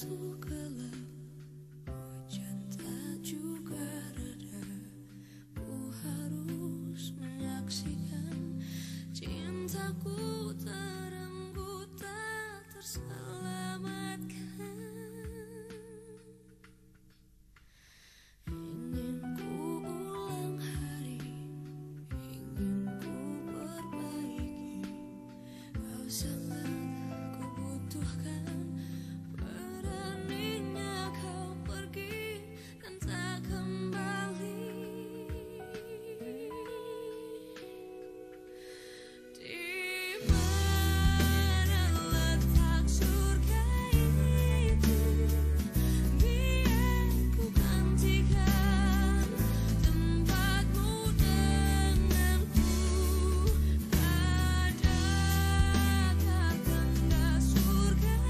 waktu gelap, hujan tak juga reda. Ku harus menyaksikan cintaku terenggut tak terselamatkan. Ingin ku ulang hari, ingin ku perbaiki. Kau sangat ku butuhkan. Beraninya kau pergi dan tak kembali. Di mana letak surga itu? Biar ku gantikan tempatmu denganku. Adakah tanda surga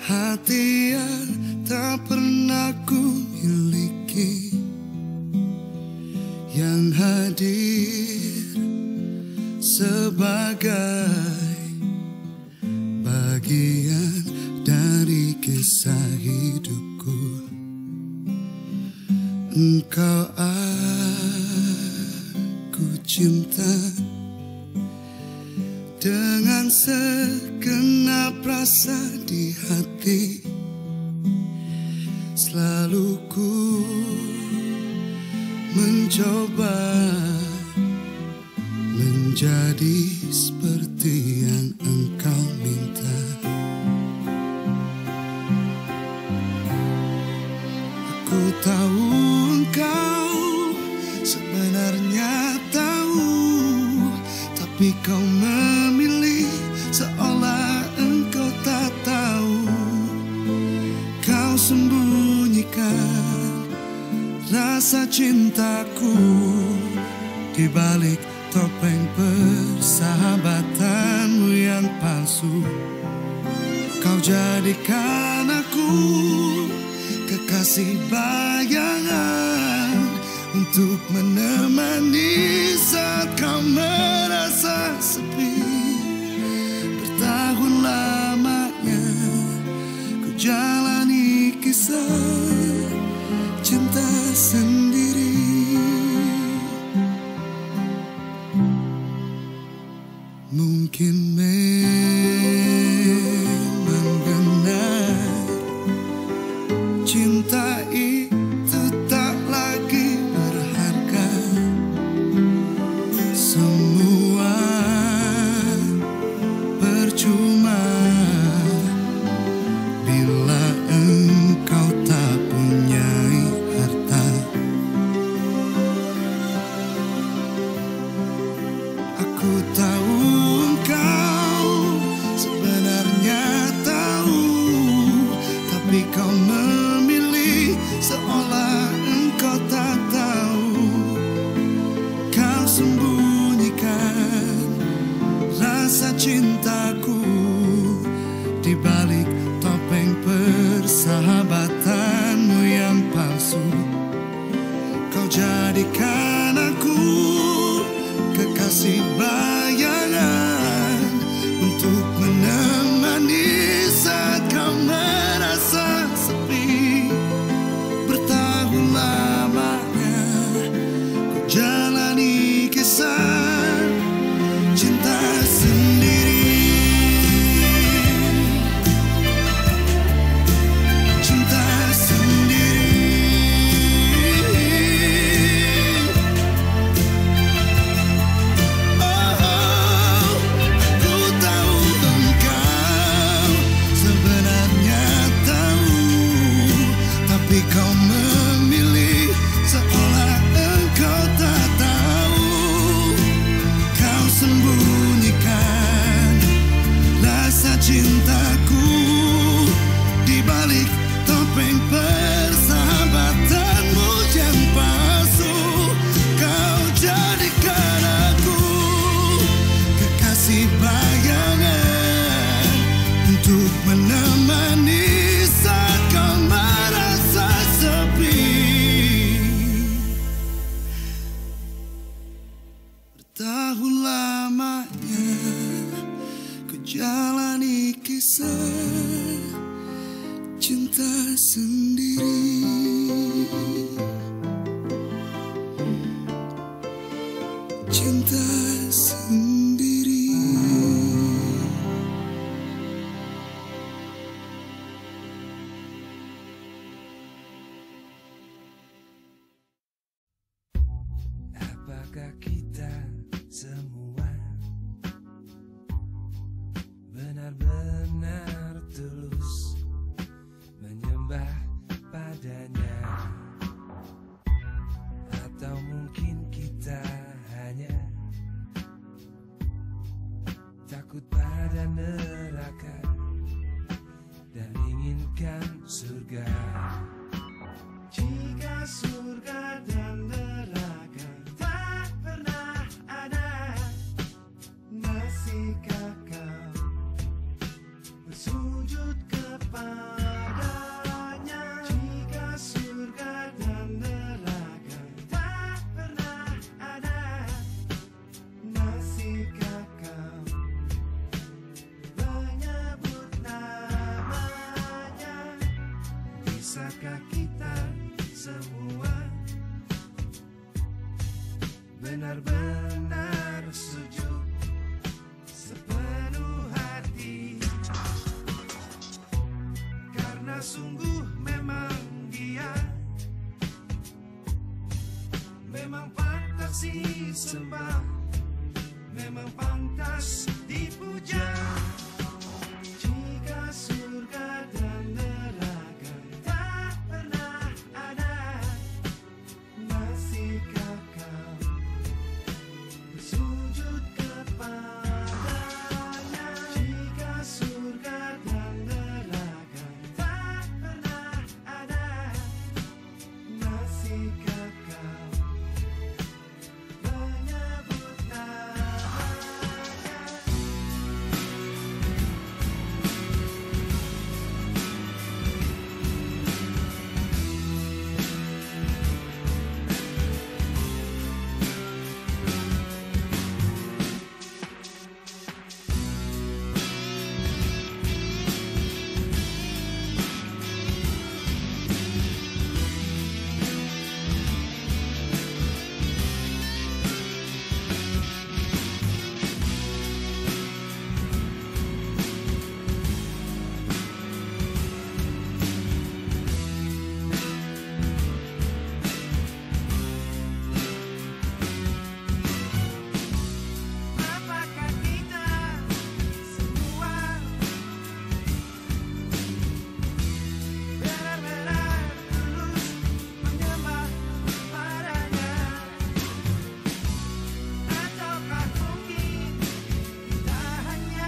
hati yang tak pernah ku miliki, yang hadir sebagai bagian dari kisah hidupku. Engkau aku cinta dengan segenap rasa di hati. Selalu ku mencoba menjadi seperti yang engkau minta. Aku tahu engkau sebenarnya tahu, tapi kau memilih seolah engkau tak tahu. Kau sembunyikan rasa cintaku di balik topeng persahabatanmu yang palsu. Kau jadikan aku kekasih bayangan untuk menemani saat kau merasa sepi. Bertahun lamanya ku jalani kisah cinta sendiri. Mungkin memang benar cinta itu tak lagi berharga. Semua percuma bila engkau tak punyai harta. Aku tahu engkau sebenarnya tahu, tapi kau memilih seolah engkau tak tahu. Kau sembunyikan rasa cintaku di balik topeng persahabatanmu yang palsu. Kau jadikan aku kekasih bayangan untuk menemani saat kau merasa sepi. Bertahun lamanya ku jalani kisah cinta sendiri. Cinta sendiri. Oh, aku tahu engkau sebenarnya tahu, tapi kau memilih seolah engkau tak tahu. Kau sembunyikan rasa cintaku di balik topeng persahabatanmu yang palsu. Kau jadikan aku kekasih bayangan untuk menemani saat kau merasa sepi. Bertahun lamanya ku jalani kisah cinta sendiri. Cinta sendiri. Apakah kita semua benar-benar tulus menyembah padanya, atau mungkin kita hanya takut pada neraka dan inginkan surga? Jika surga dan neraka tak pernah ada, masihkah kau bersujud ke kepadanya. Jika surga dan neraka tak pernah ada, masihkah kau menyebut namanya? Bisakah kita semua benar-benar sujud sepenuh hati? Karena sungguh memang dia memang pantas disembah, memang pantas dipuja. Jika surga dan neraka tak pernah ada, masihkah kau bersujud kepadanya? Jika surga dan neraka tak pernah ada, masihkah kau menyebut namanya? Apakah kita semua benar-benar tulus menyembah padanya? Ataukah mungkin kita hanya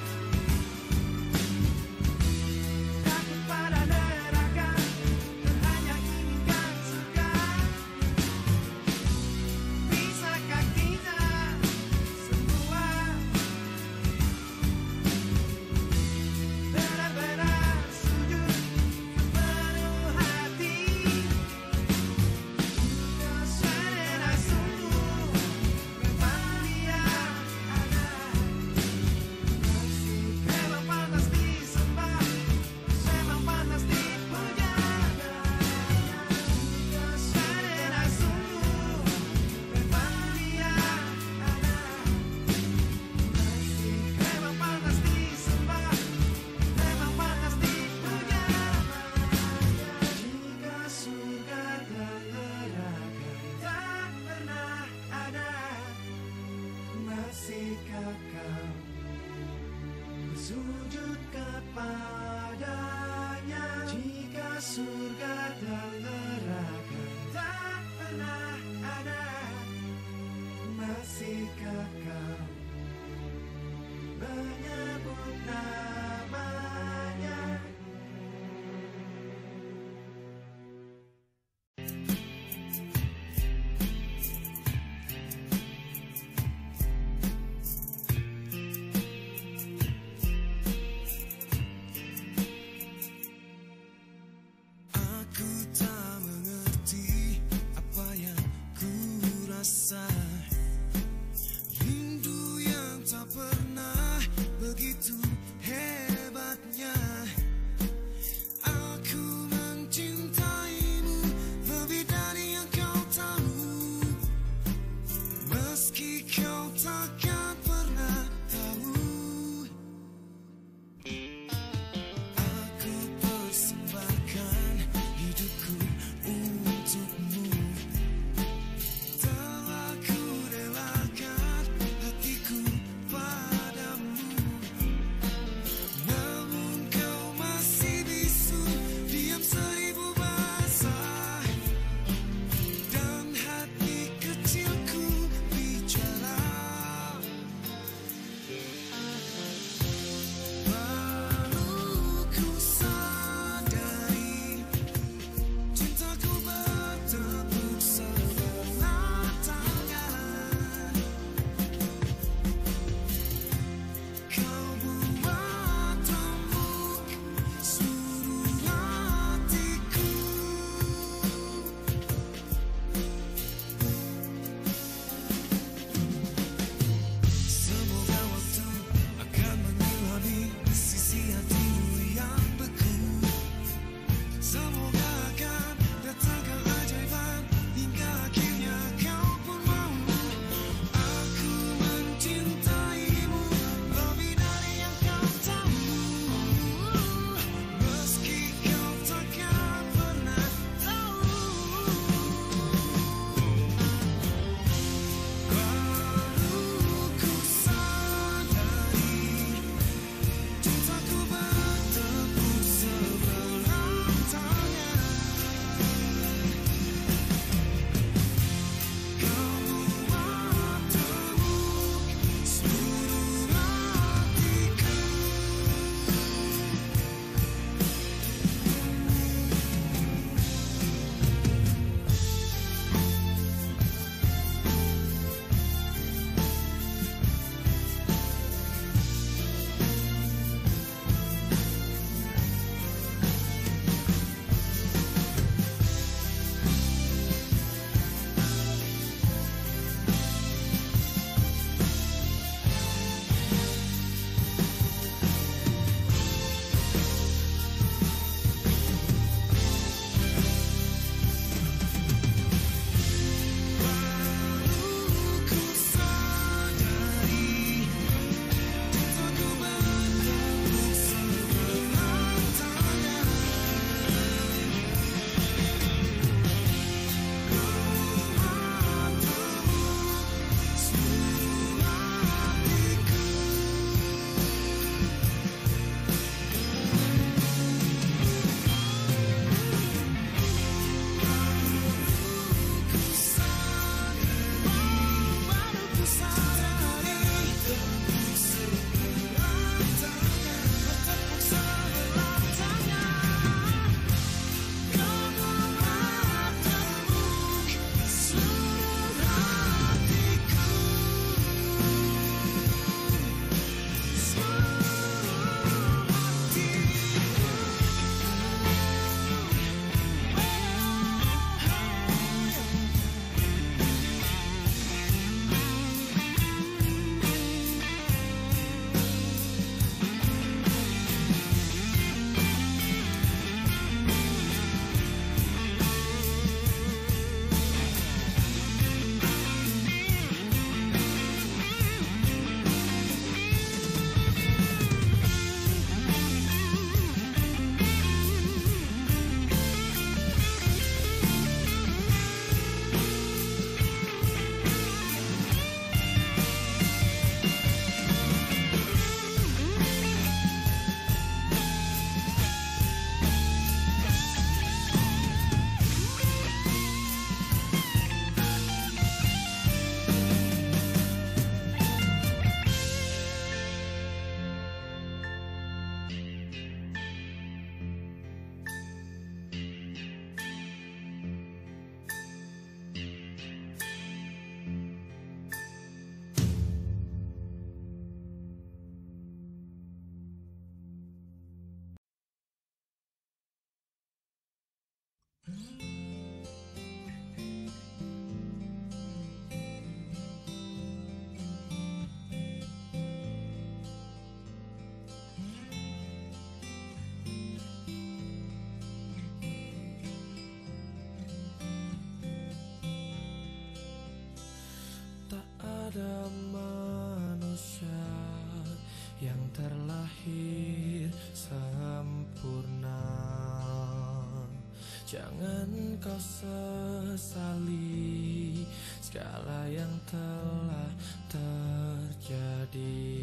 takut pada neraka dan hanya inginkan surga? Bisakah kita semua benar-benar sujud sepenuh hati? Jika saudara sungguh memang dia ada, memang pantas disembah, memang pantas dipuja. Jika saudara sungguh memang dia ada, memang pantas disembah, memang pantas dipuja. Jika surga dan neraka tak pernah ada, masihkah kau bersujud kepadanya? Jika surga dan neraka tak pernah ada, masihkah kau menyebut namanya? Aku tak mengerti apa yang ku rasa. Rindu yang tak pernah begitu Jangan kau sesali segala yang telah terjadi.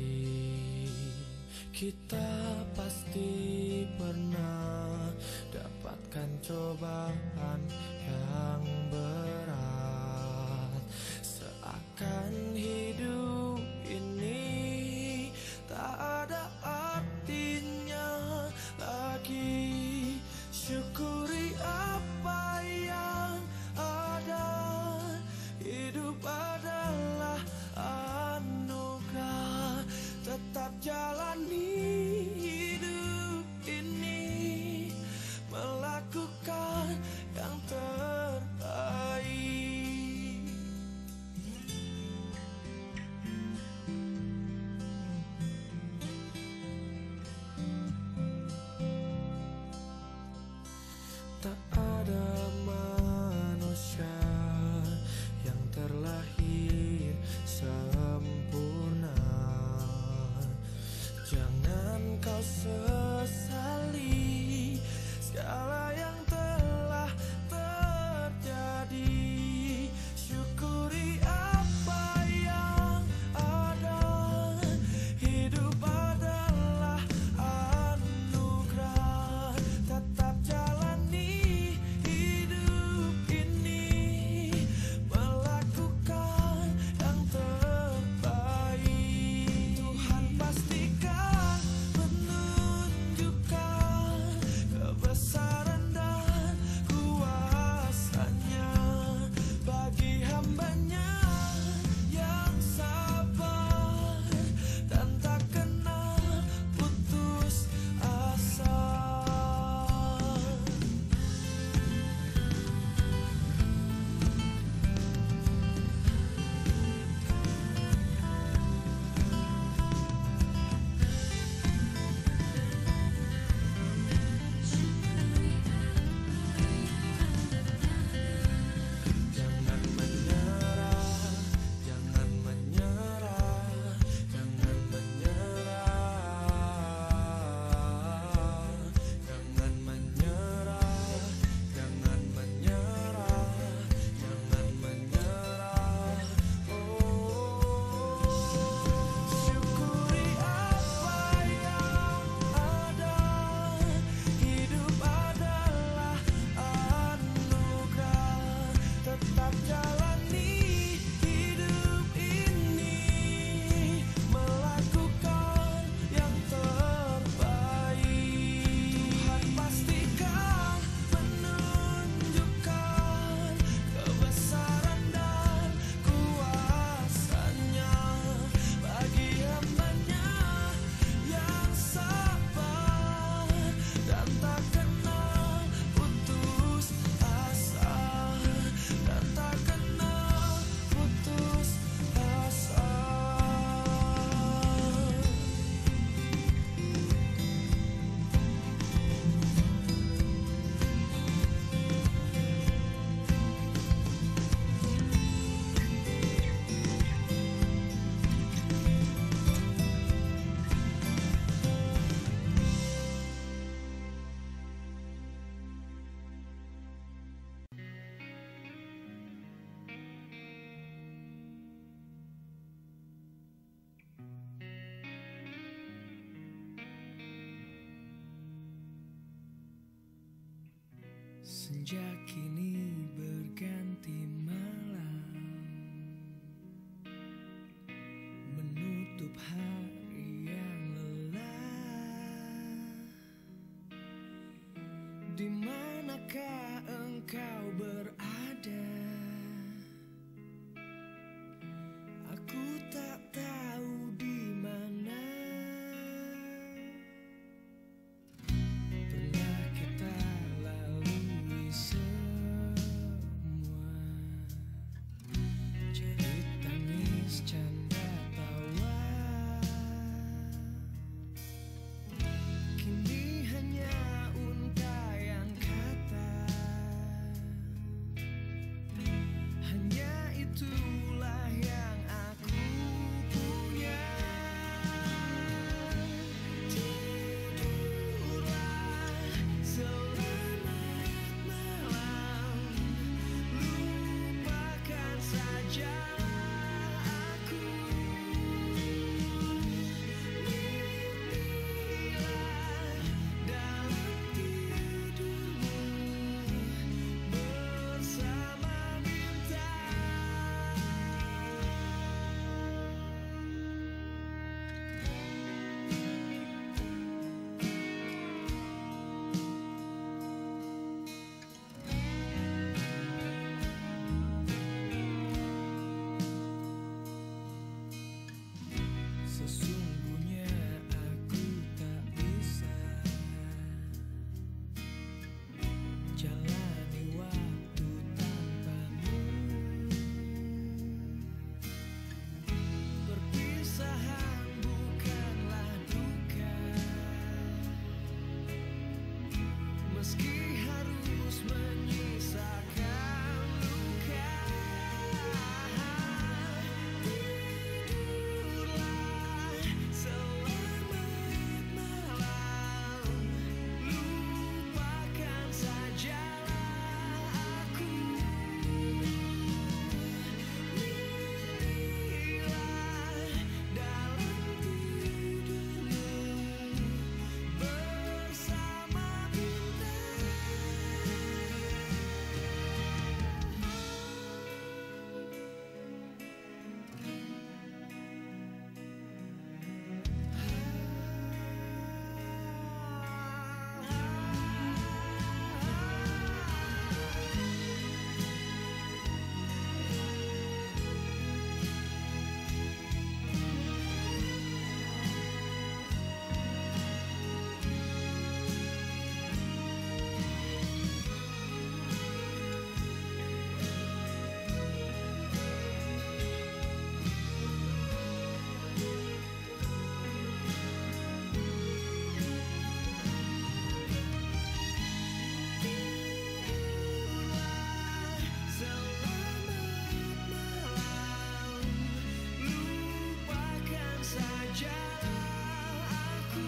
Kita pasti pernah dapatkan cobaan yang berat. Seakan hidup ini tak ada artinya lagi. Syukuri apa yang ada. Hidup adalah anugerah. Tetap jalani hidup ini, melakukan yang terbaik. Tak ada manusia yang terlahir sempurna. Jangan kau sesali segala yang telah terjadi. Syukuri apa yang ada. Hidup adalah anugerah. Tetap jalani hidup ini, melakukan yang terbaik. Tuhan pastikan menunjukkan kebesaran dan kuasa-Nya bagi hamba-Nya yang sabar dan tak kenal putus asa. Jangan menyerah, jangan menyerah, jangan menyerah. Jangan menyerah, jangan menyerah, jangan menyerah. Oh, syukuri apa yang ada. Hidup adalah anugerah. Tetap jalani hidup ini, melakukan yang terbaik. Tuhan pastikan menunjukkan kebesaran dan kuasa-Nya bagi hamba-Nya yang sabar dan tak kenal putus asa, dan tak kenal putus asa. Senja kini berganti malam, menutup hari yang lelah. Di manakah engkau berada? Aku tak tahu di mana. Pernah kita lalui semua, jerit tangis canda tawa. Kini hanya untaian kata. meski harus menyisakan luka. Tidurlah selamat malam, lupakan sajalah aku. Mimpilah dalam tidurmu bersama bintang. Selamat malam, lupakan sajalah aku.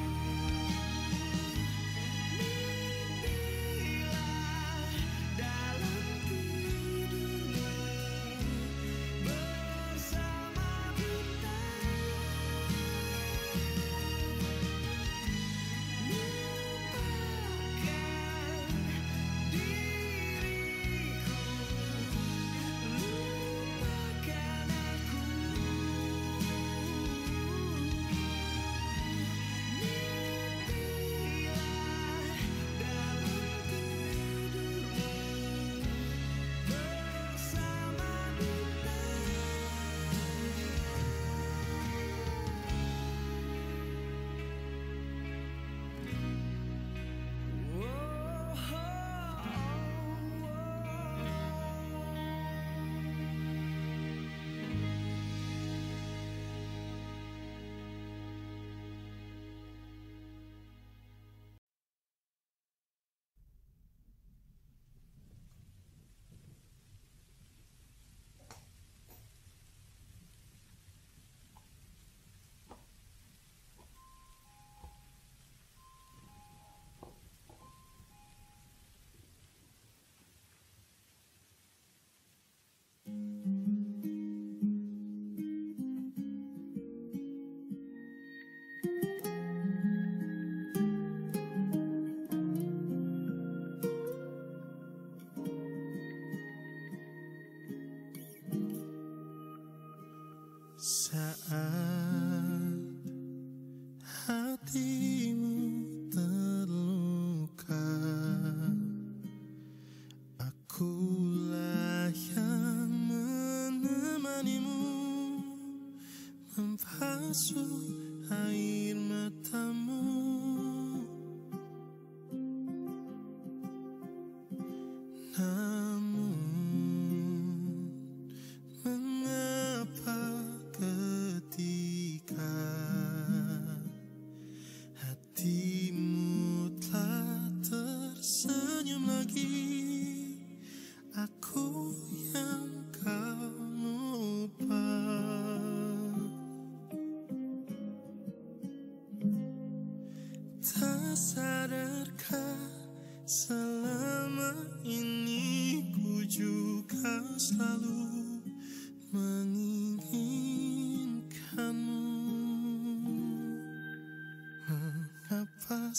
Mimpilah dalam tidurmu bersama bintang. Lupakan diriku, lupakan aku. Mimpilah dalam tidurmu bersama bintang. Saat hatimu terluka, akulah yang menemanimu, membasuh air matamu. Namun mengapa ketika hatimu telah tersenyum lagi, aku yang kau lupa. Tak sadarkah selama ini ku juga selalu menginginkanmu. Mengapa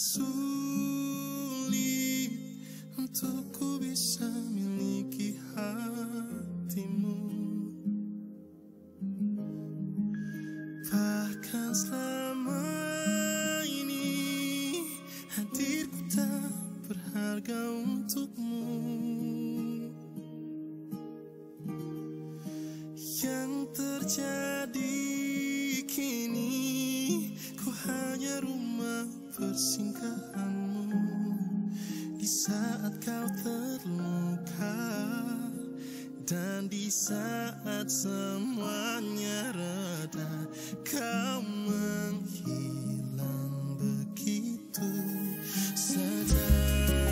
sulit untuk ku bisa miliki hatimu, bahkan selama ini hadirku tak berharga untukmu. Yang terjadi kini, ku hanya rumah persinggahanmu. Di saat kau terluka dan di saat semuanya reda, kau menghilang begitu saja.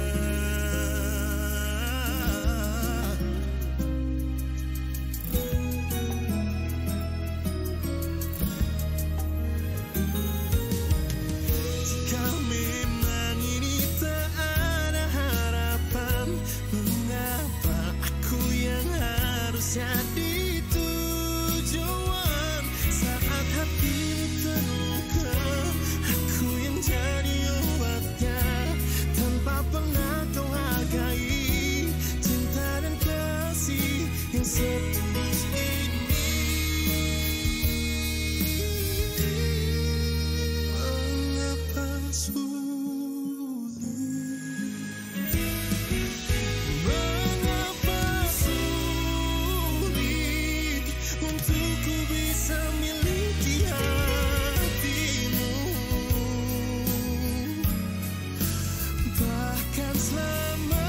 selama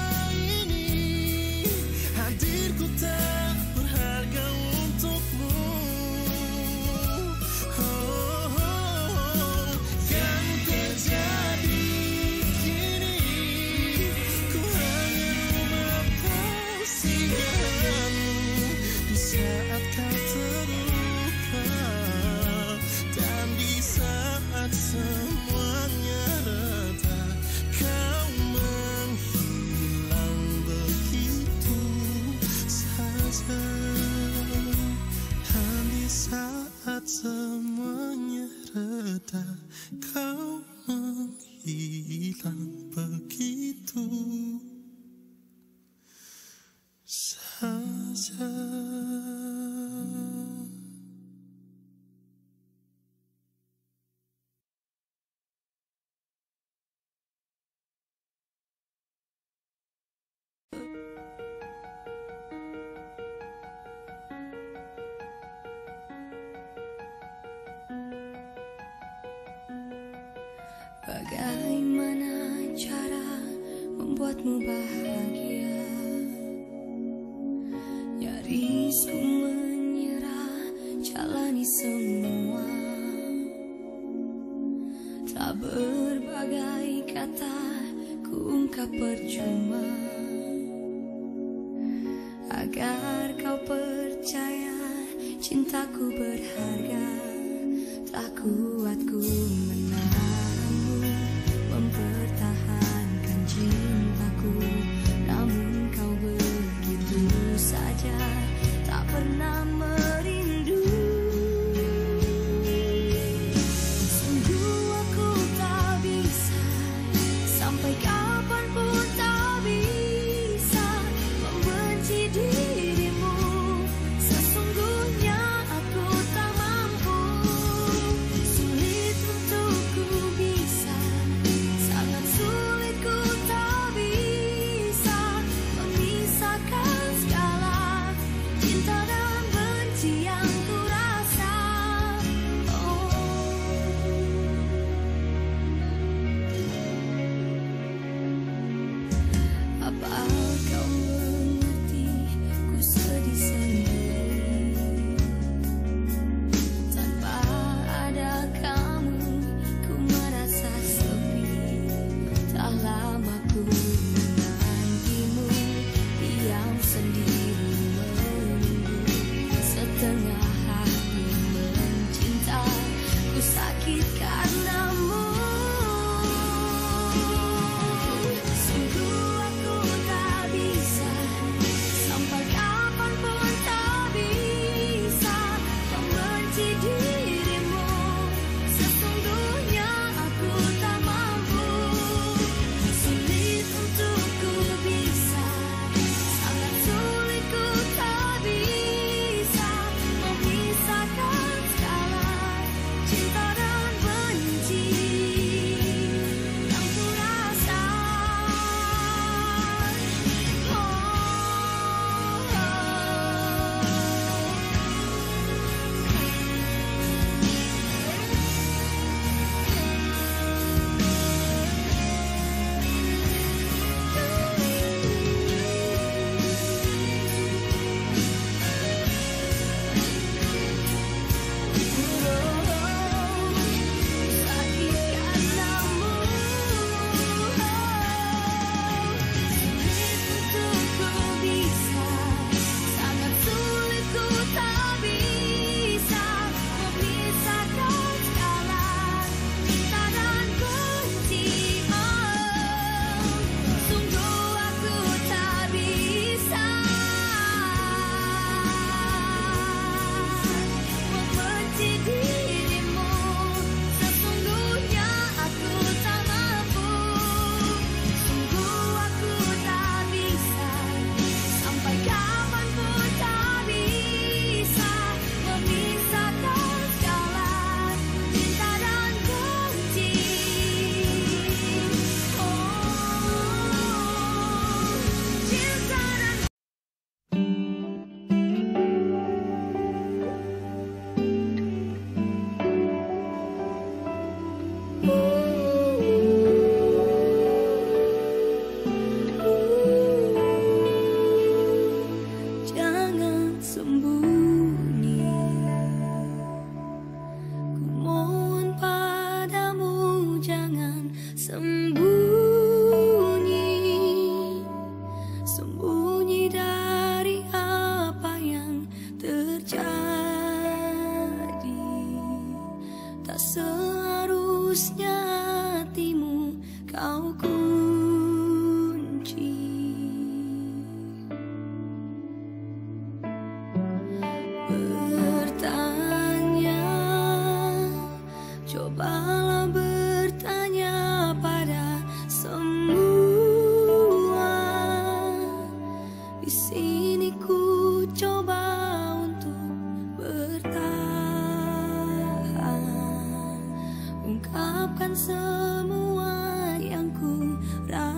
ini hadirku tak berharga untukmu. Kan terjadi kini, ku hanya rumah persinggahanmu di saat kau terluka dan di saat semuanya reda. Kau menghilang begitu saja, dan di saat semuanya reda, kau menghilang begitu saja. Bagaimana cara membuatmu bahagia? Nyaris ku menyerah, jalani semua. Tak berbagai kata ku ungkap percuma, agar kau percaya cintaku berharga. Tak kuat ku menahanmu, mempertahankan cintaku. Namun kau begitu saja, tak pernah merindu. Sungguh aku tak bisa, sampai kapanpun tak bisa membenci dirimu. Sesungguhnya aku tak mampu, sulit untukku bisa, sangat sulit ku tak bisa memisahkan segala cinta dan benci yang ku rasa. Oh.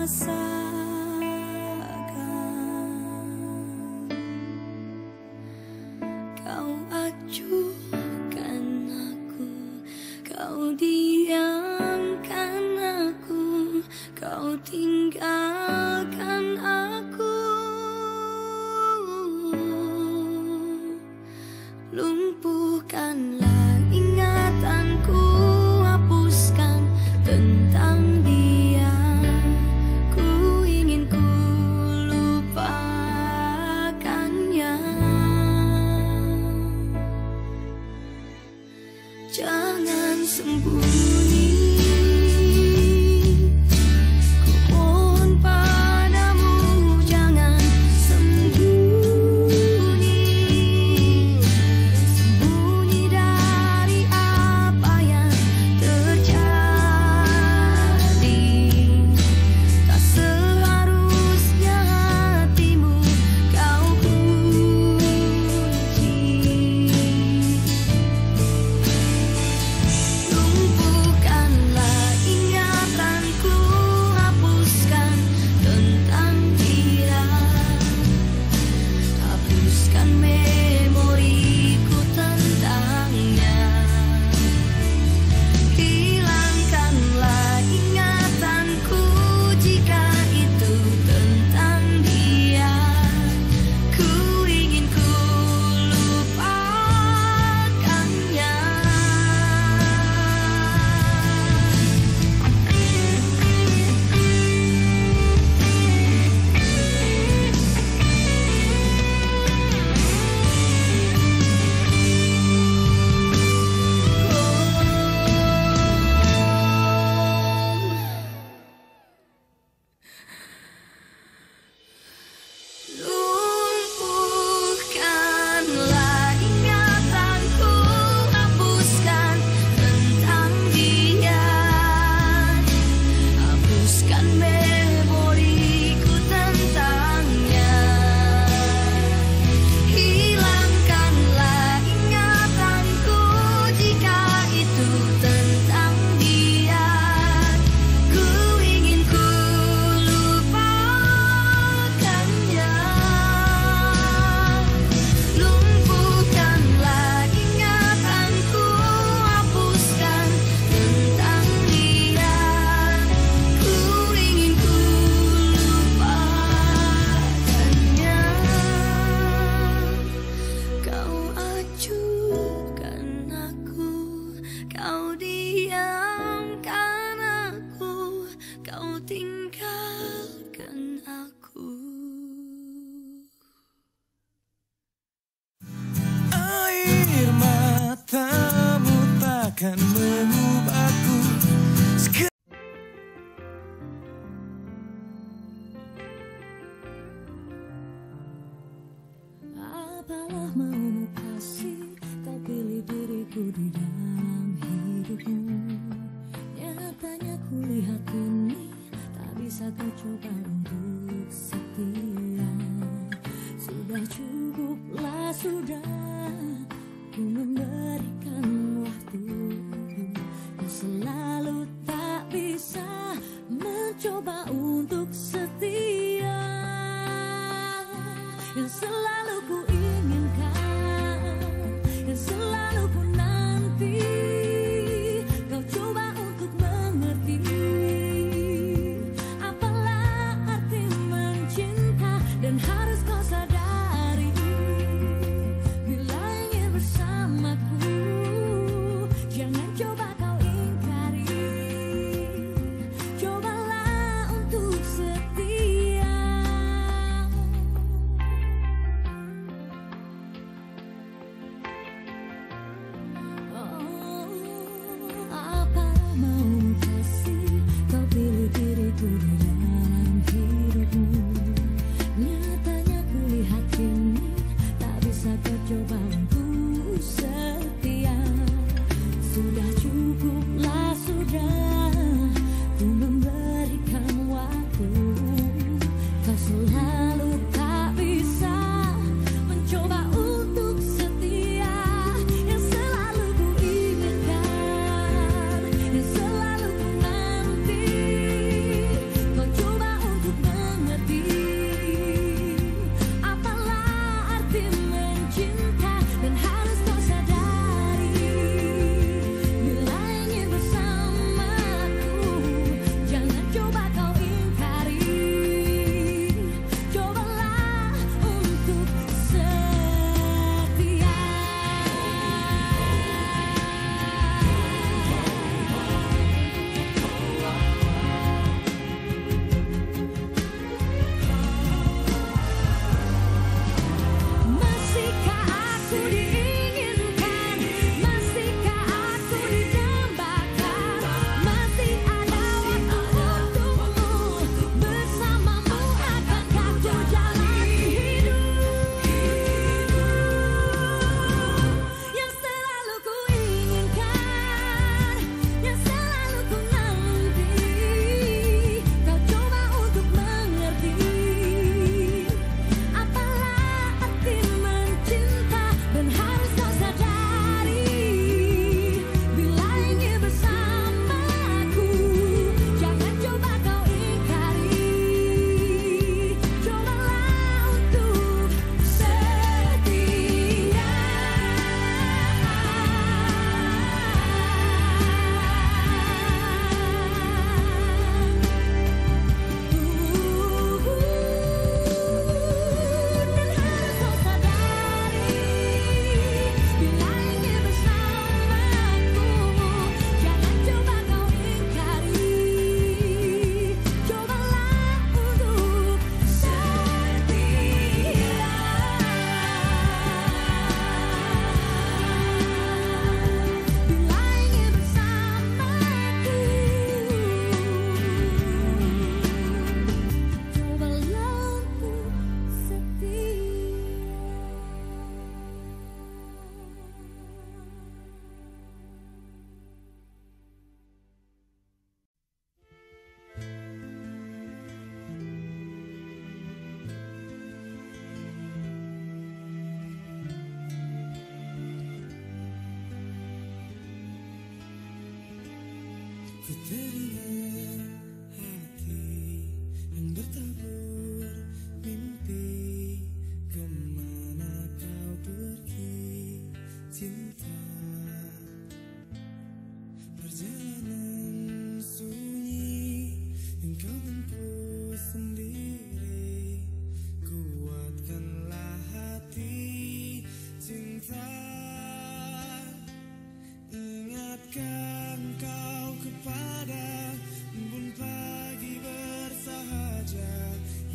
rasakan. Kau acuhkan aku, kau diamkan aku, kau tinggalkan aku. Lumpuhkanlah ingatanku, hapuskan tentang dia. Ku ingin ku lupakannya. Jangan sembunyi, ku mohon padamu, jangan sembunyi. Sembunyi dari apa yang terjadi. Tak seharusnya hatimu kau kunci. Lumpuhkanlah ingatanku, hapuskan tentang dia. Hapuskan memoriku tentangnya. Hilangkanlah ingatanku jika itu tentang dia. Ku ingin ku lupakannya. Lumpuhkanlah ingatanku, hapuskan tentang dia. Hapuskan memoriku tentangnya. Hilangkanlah ingatanku jika itu tentang dia. Ku ingin ku lupakannya. Lumpuhkanlah ingatanku, hapuskan tentang dia. Ku ingin ku lupakannya. Kau acuhkan aku, kau diamkan aku, kau tinggalkan aku. Air matamu takkan mengubahku. Apalah maumu kasih, kau pilih diriku di dalam hidupmu. Nyatanya kulihat ini tak bisa kau coba untuk setia. Sudah cukuplah sudah, ku memberikan waktuku yang selalu tak bisa mencoba untuk setia. Yang selalu ku inginkan, yang selalu ku nanti, kau coba untuk mengerti. Apalah arti mencinta, dan harus kau sadari, bila ingin bersamaku, jangan coba kau ingkari. Cobalah untuk setia.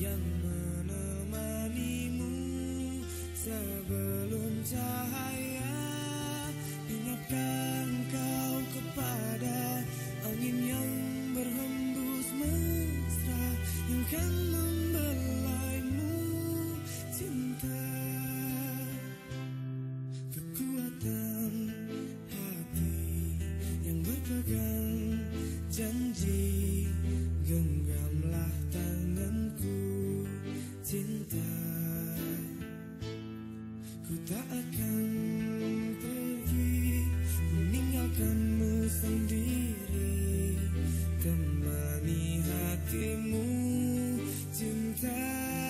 yang menemanimu sebelum cahaya. Ingatkan kau kepada angin yang berhembus mesra yang kan membelaimu cinta. Kekuatan hati yang berpegang janji, genggamlah tanganku cinta. Ku tak akan pergi meninggalkanmu sendiri, temani hatimu cinta.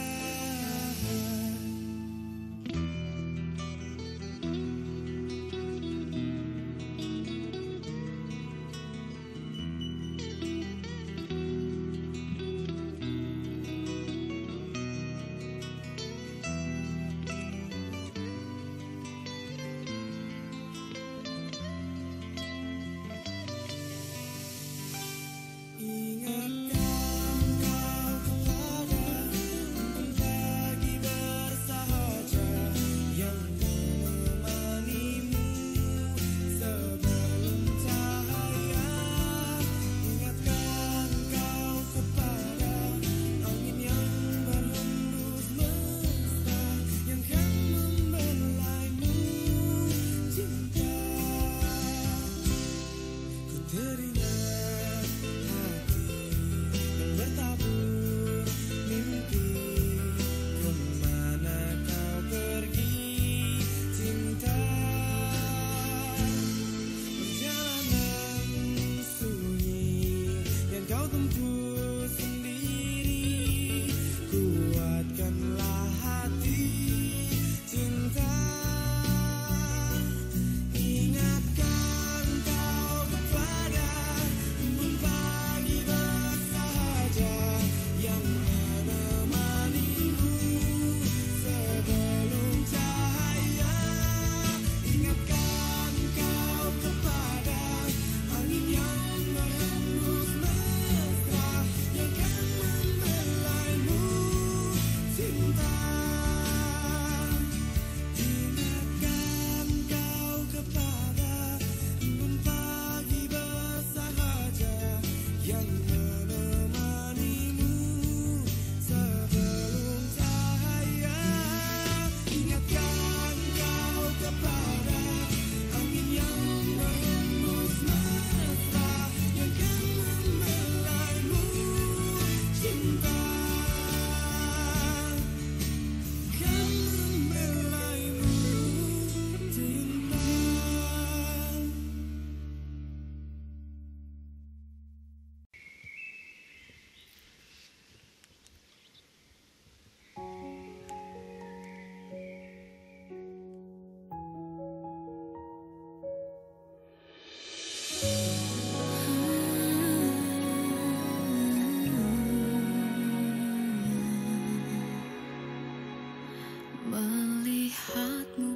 Melihatmu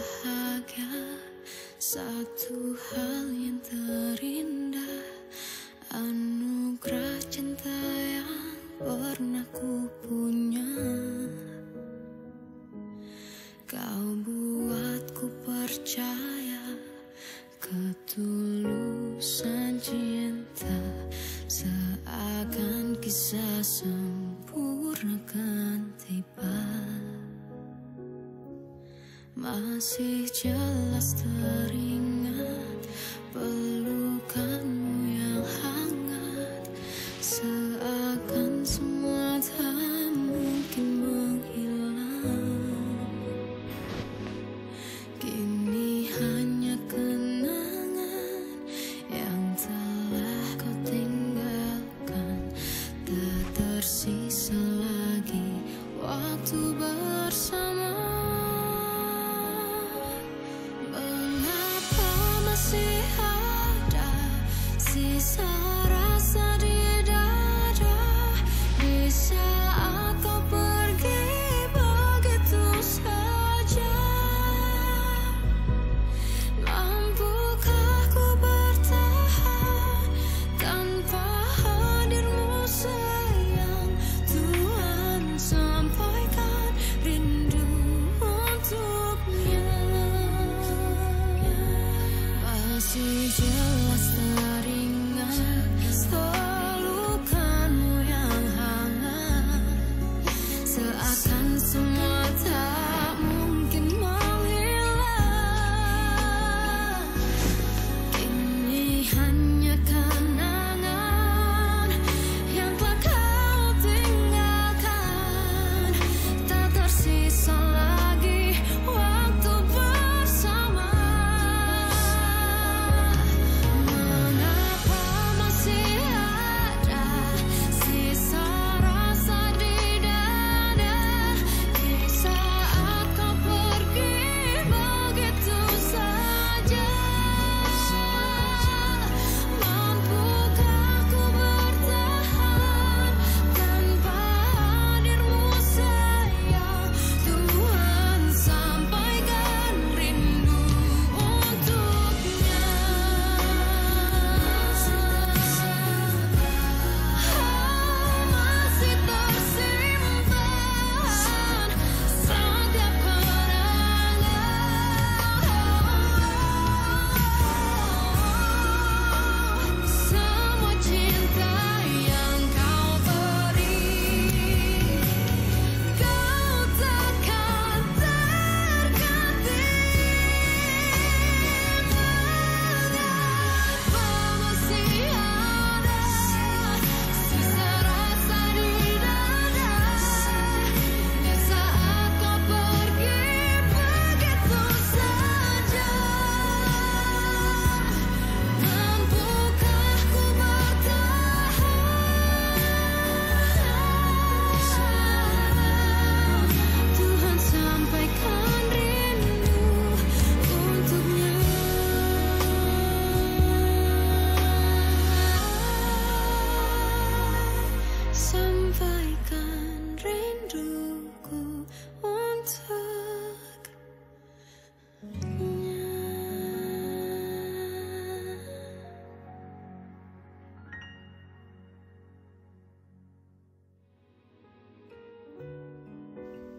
bahagia, satu hal yang terindah, anugerah cinta yang pernah ku punya. Kau buatku percaya ketulusan cinta, seakan kisah sempurna kan tiba. Masih jelas teringat pelukanmu yang hangat, seakan semua tak mungkin menghilang. Kini hanya kenangan yang telah kau tinggalkan, tak tersisa lagi waktu bersama. Mengapa masih ada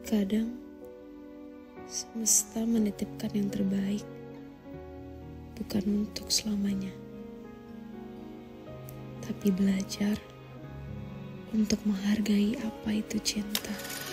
Kadang semesta menitipkan yang terbaik, bukan untuk selamanya, tapi belajar untuk menghargai apa itu cinta.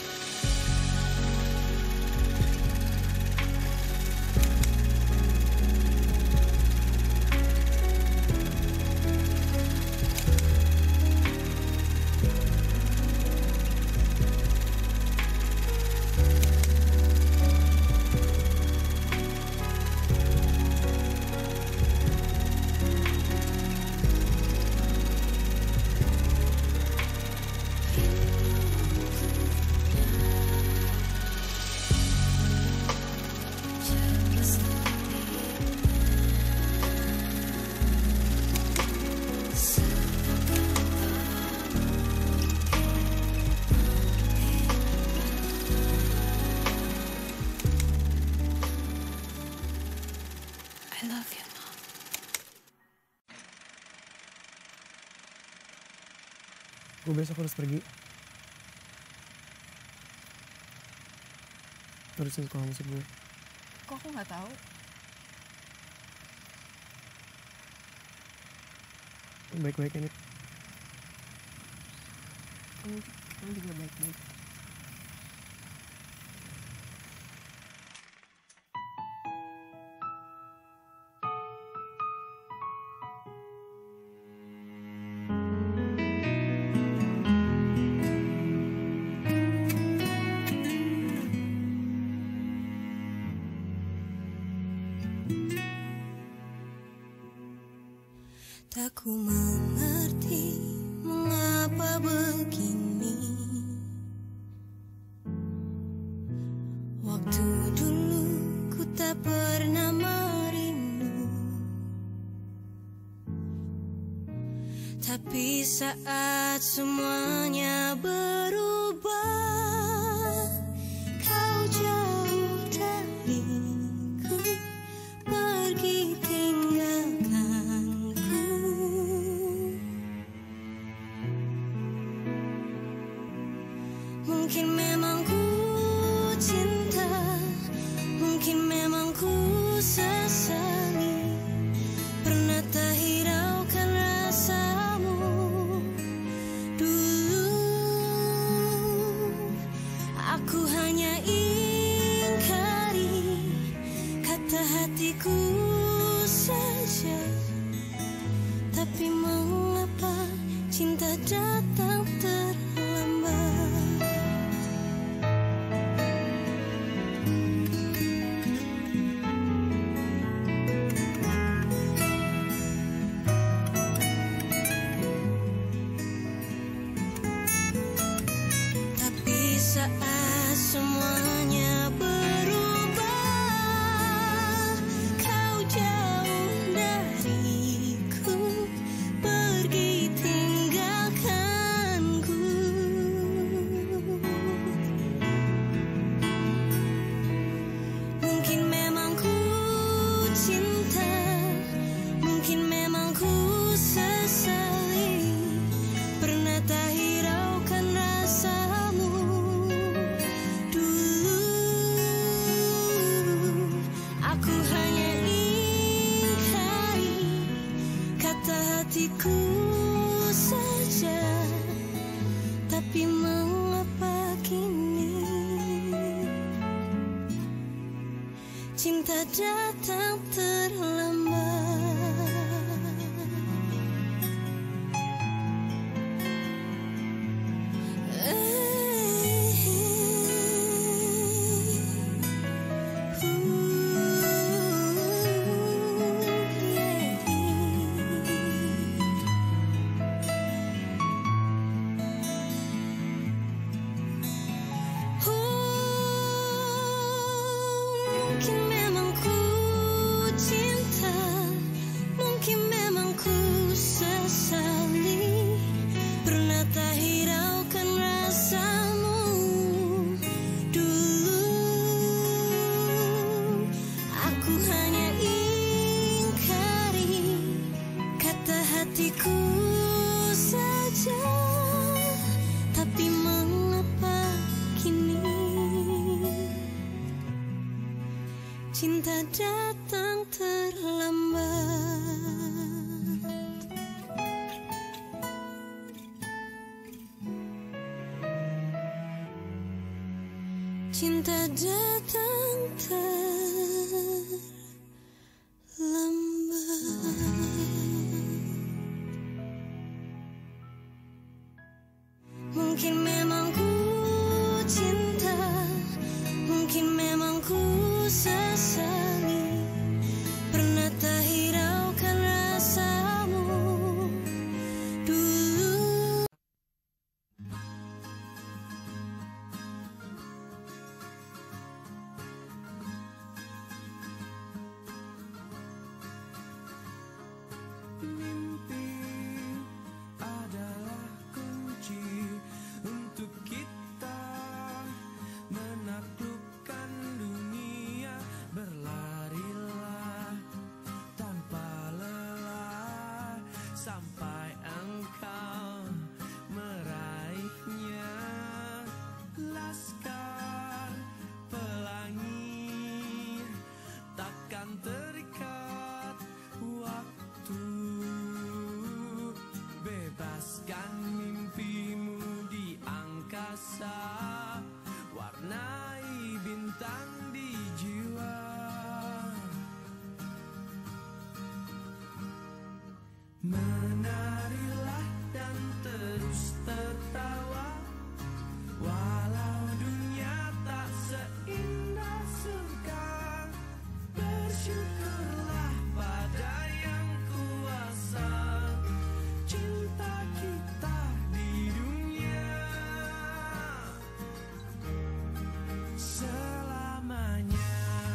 I love you, Mom. Gue besok harus pergi. Terusin sekolah musik gue. Kok aku nggak tahu? Baik-baik ini. Kamu juga baik-baik. Tak ku mengerti mengapa begini. Waktu dulu ku tak pernah merindu, tapi saat semuanya berubah, kau jauh dariku, pergi tinggalkanku. Mungkin memang ku cinta, mungkin memang ku sesali, pernah tak hiraukan rasamu dulu. Aku hanya ingkari kata hatiku saja, tapi mengapa cinta datang terlambat? Tapi saat semuanya berubah, kau jauh dariku, pergi tinggalkanku. Mungkin memang ku cinta, mungkin memang ku sesali, pernah tak hiraukan rasamu dulu. Aku hanya ingkari kata hatiku saja, tapi mengapa kini cinta datang terlambat? Mungkin memang ku cinta, cinta datang terlambat. Cinta datang terlambat. Mungkin memang ku cinta, mungkin memang ku sesali, pernah tak hiraukan rasamu dulu. Mimpi adalah kunci untuk kita menaklukkan dunia. Berlarilah tanpa lelah sampai engkau meraihnya. Laskar pelangi takkan terikat waktu. Bebaskan mimpimu di angkasa, warnai bintang di jiwa. Menarilah dan terus tertawa, walau dunia tak seindah surga. Bersyukurlah pada yang kuasa, cinta kita di dunia selamanya.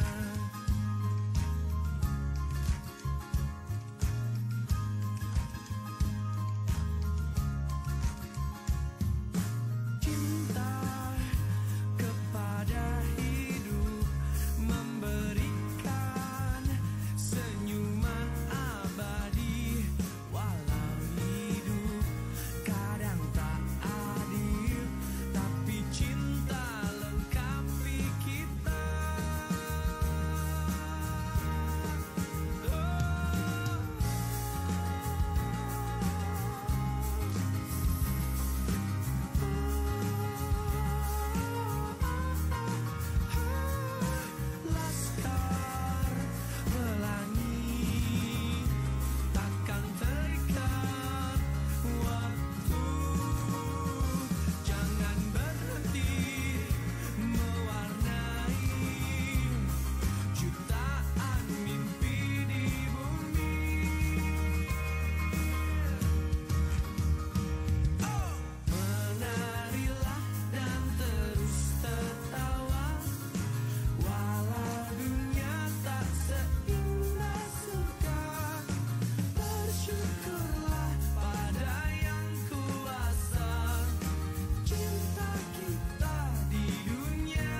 Cinta kepada hidup, memberikan senyuman abadi. Walau hidup kadang tak adil, tapi cinta lengkapi kita. Laskar pelangi takkan terikat waktu. Jangan berhenti mewarnai jutaan mimpi di bumi. Menarilah dan terus tertawa, walau dunia tak seindah surga. Bersyukurlah pada yang kuasa, cinta kita di dunia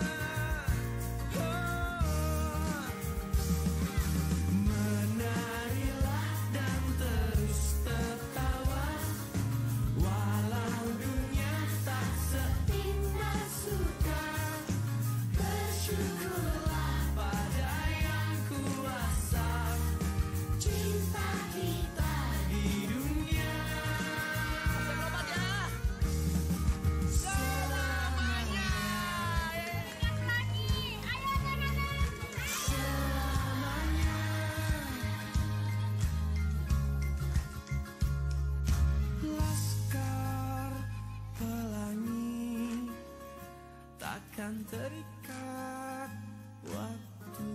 menarilah dan terus tertawa, walau dunia tak seindah surga. Bersyukurlah pada yang kuasa, cinta kita di dunia selamanya. Laskar pelangi takkan terikat waktu.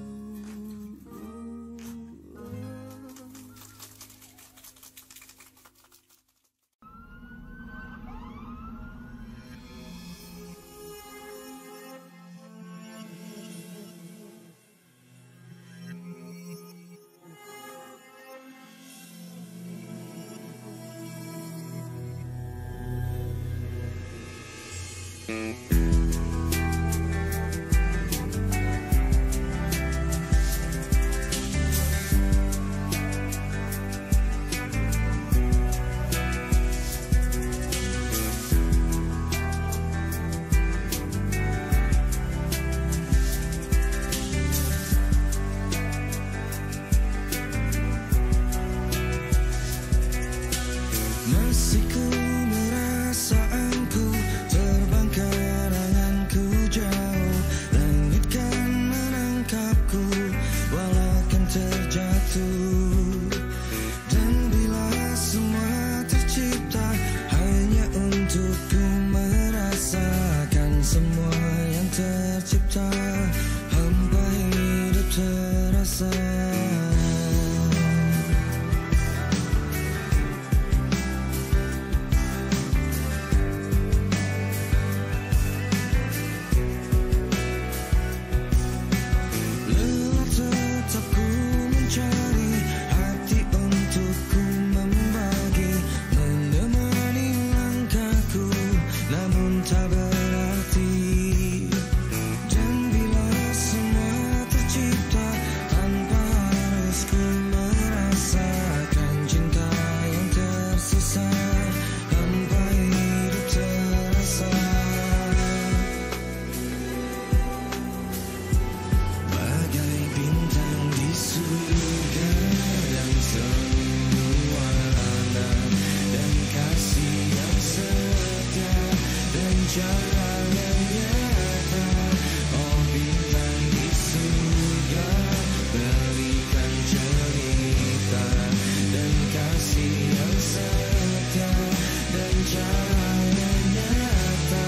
jalan yang nyata. Oh bintang di surga, berikan cerita dan kasih yang setia dan jalan yang nyata.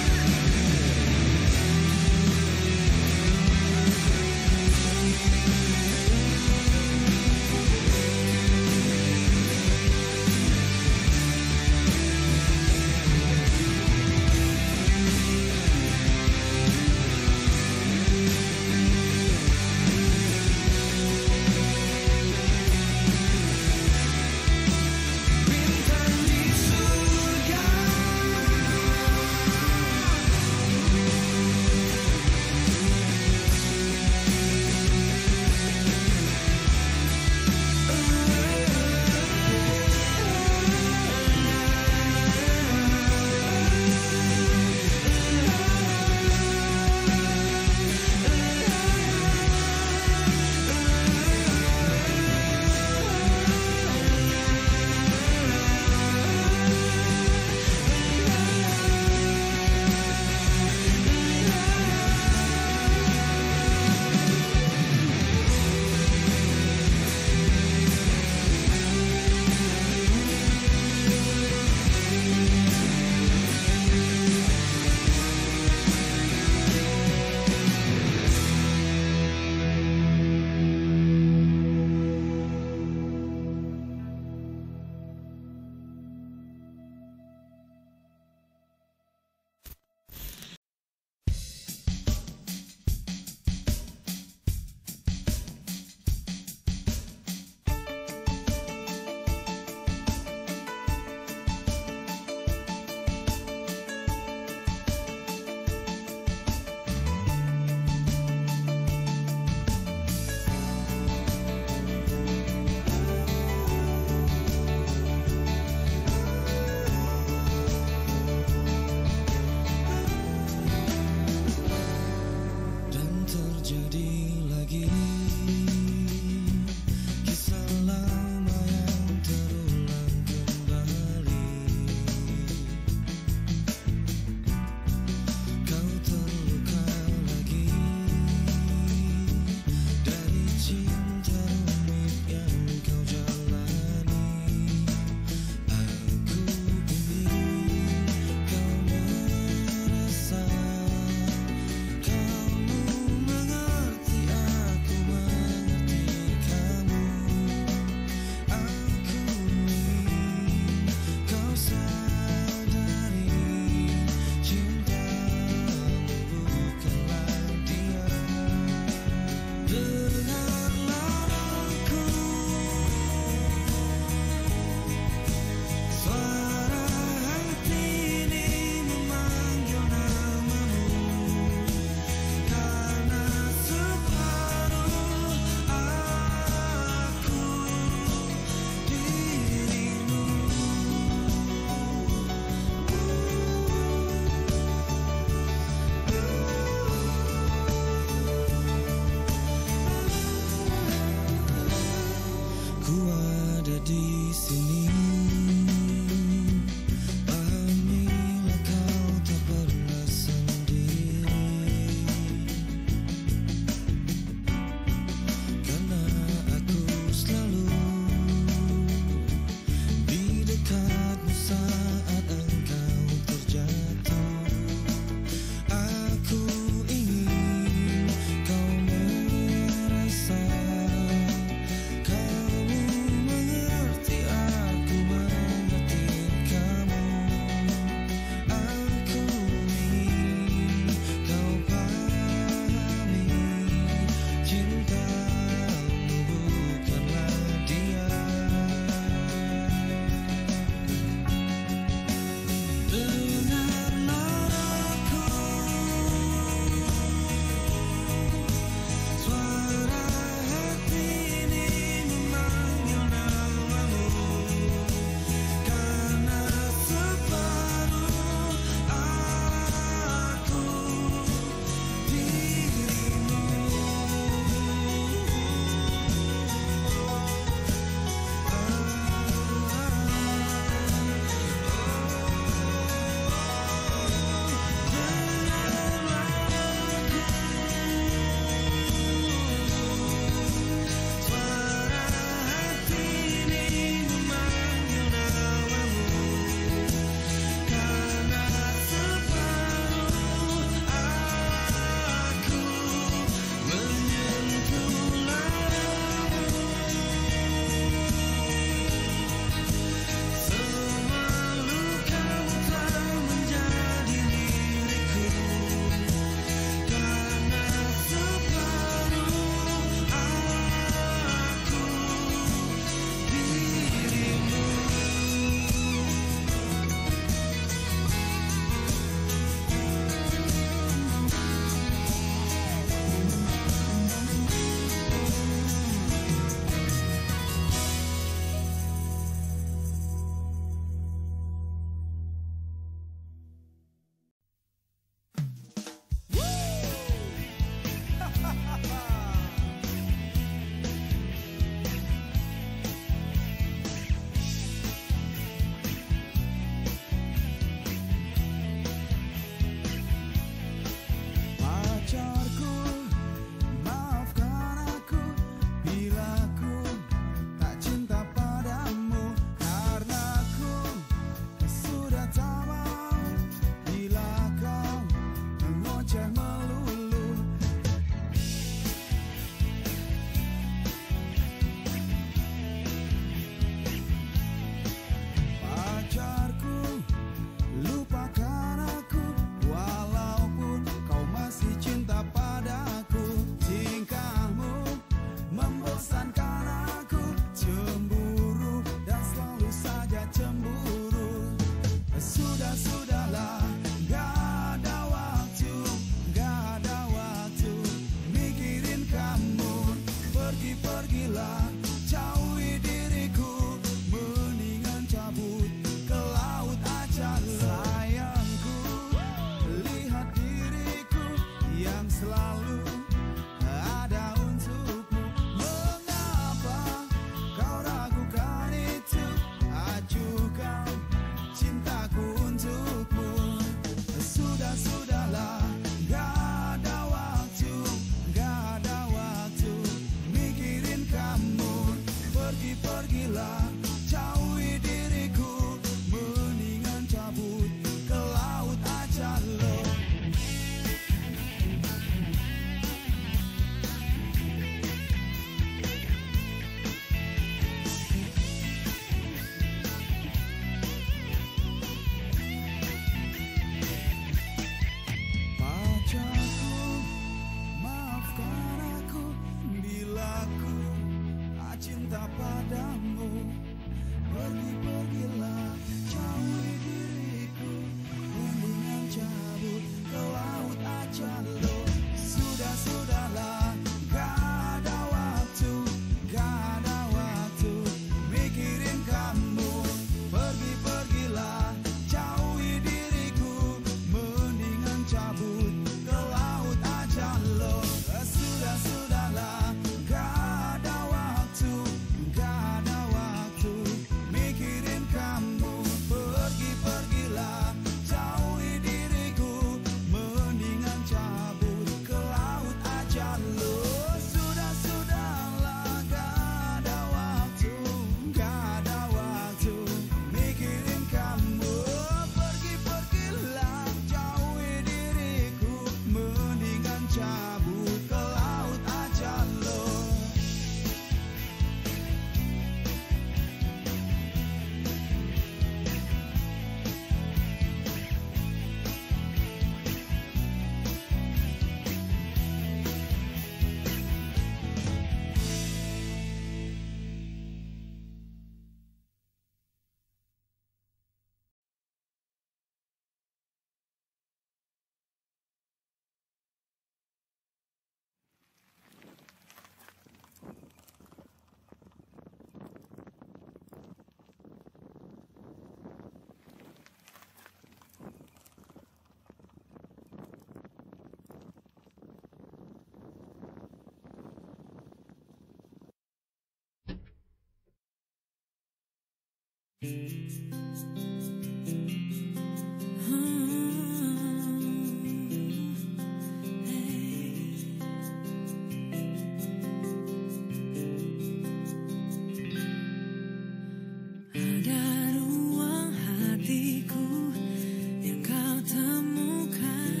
Ada ruang hatiku yang kau temukan,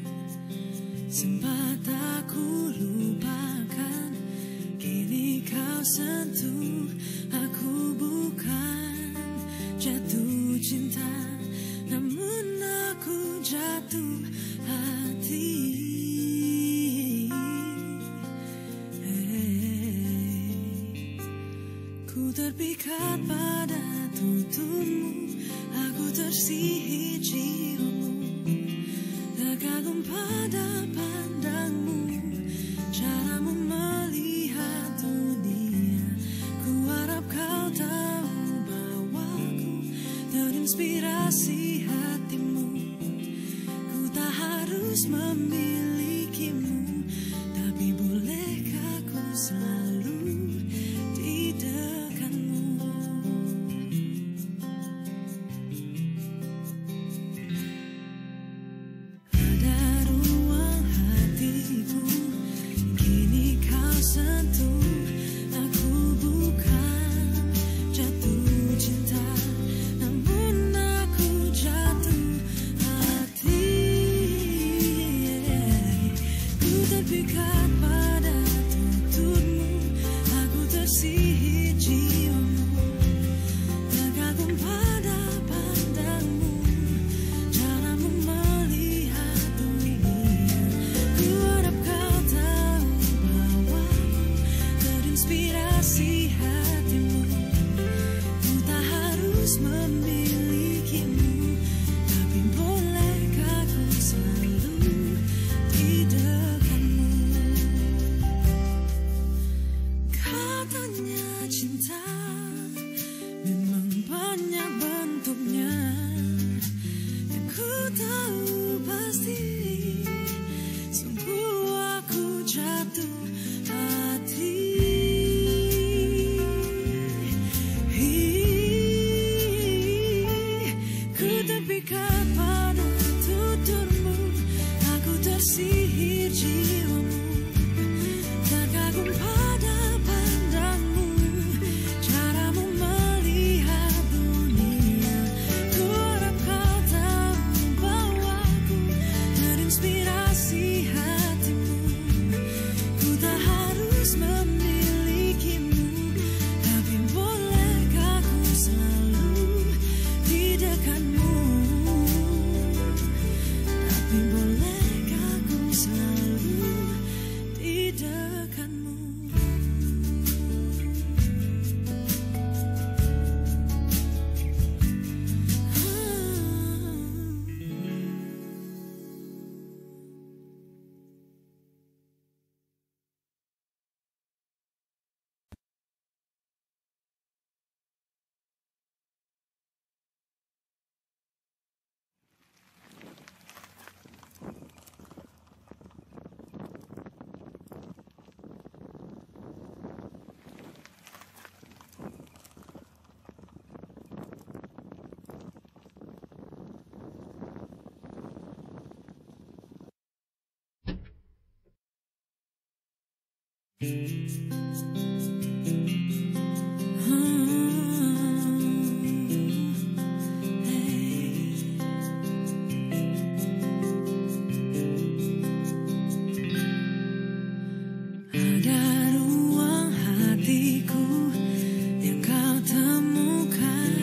sempat aku lupakan, kini kau sentuh. Aku bukan jatuh cinta, namun aku jatuh hati. Ku terpikat pada tuturmu, aku tersihir jiwamu, terkagum pada pandangmu, caramu melihat dunia. Ku harap kau tahu bahwa ku terinspirasi hatimu. Ku tak harus memilikimu, tapi bolehkah ku selalu di dekatmu. Ada ruang hatiku, kini kau sentuh. Aku bukan jatuh cinta, namun aku jatuh hati. Ku terpikat pada tuturmu, aku tersihir jiwamu, terkagum pada pandangmu, caramu melihat dunia. Ku harap kau tahu bahwa ku terinspirasi hatimu. Ku tak harus memilikimu, tapi bolehkah ku selalu di dekatmu. Katanya cinta memang banyak bentuknya, yang ku tahu pasti sungguh aku jatuh hati. Ku terpikat pada tuturmu, aku tersihir jiwamu, terkagum pada pandangmu, caramu melihat dunia. Ku harap kau tahu bahwa ku terinspirasi hatimu. Ku tak harus memilikimu, tapi bolehkah ku selalu di dekatmu. Tapi bolehkah ku selalu di dekatmu. Ada ruang hatiku yang kau temukan,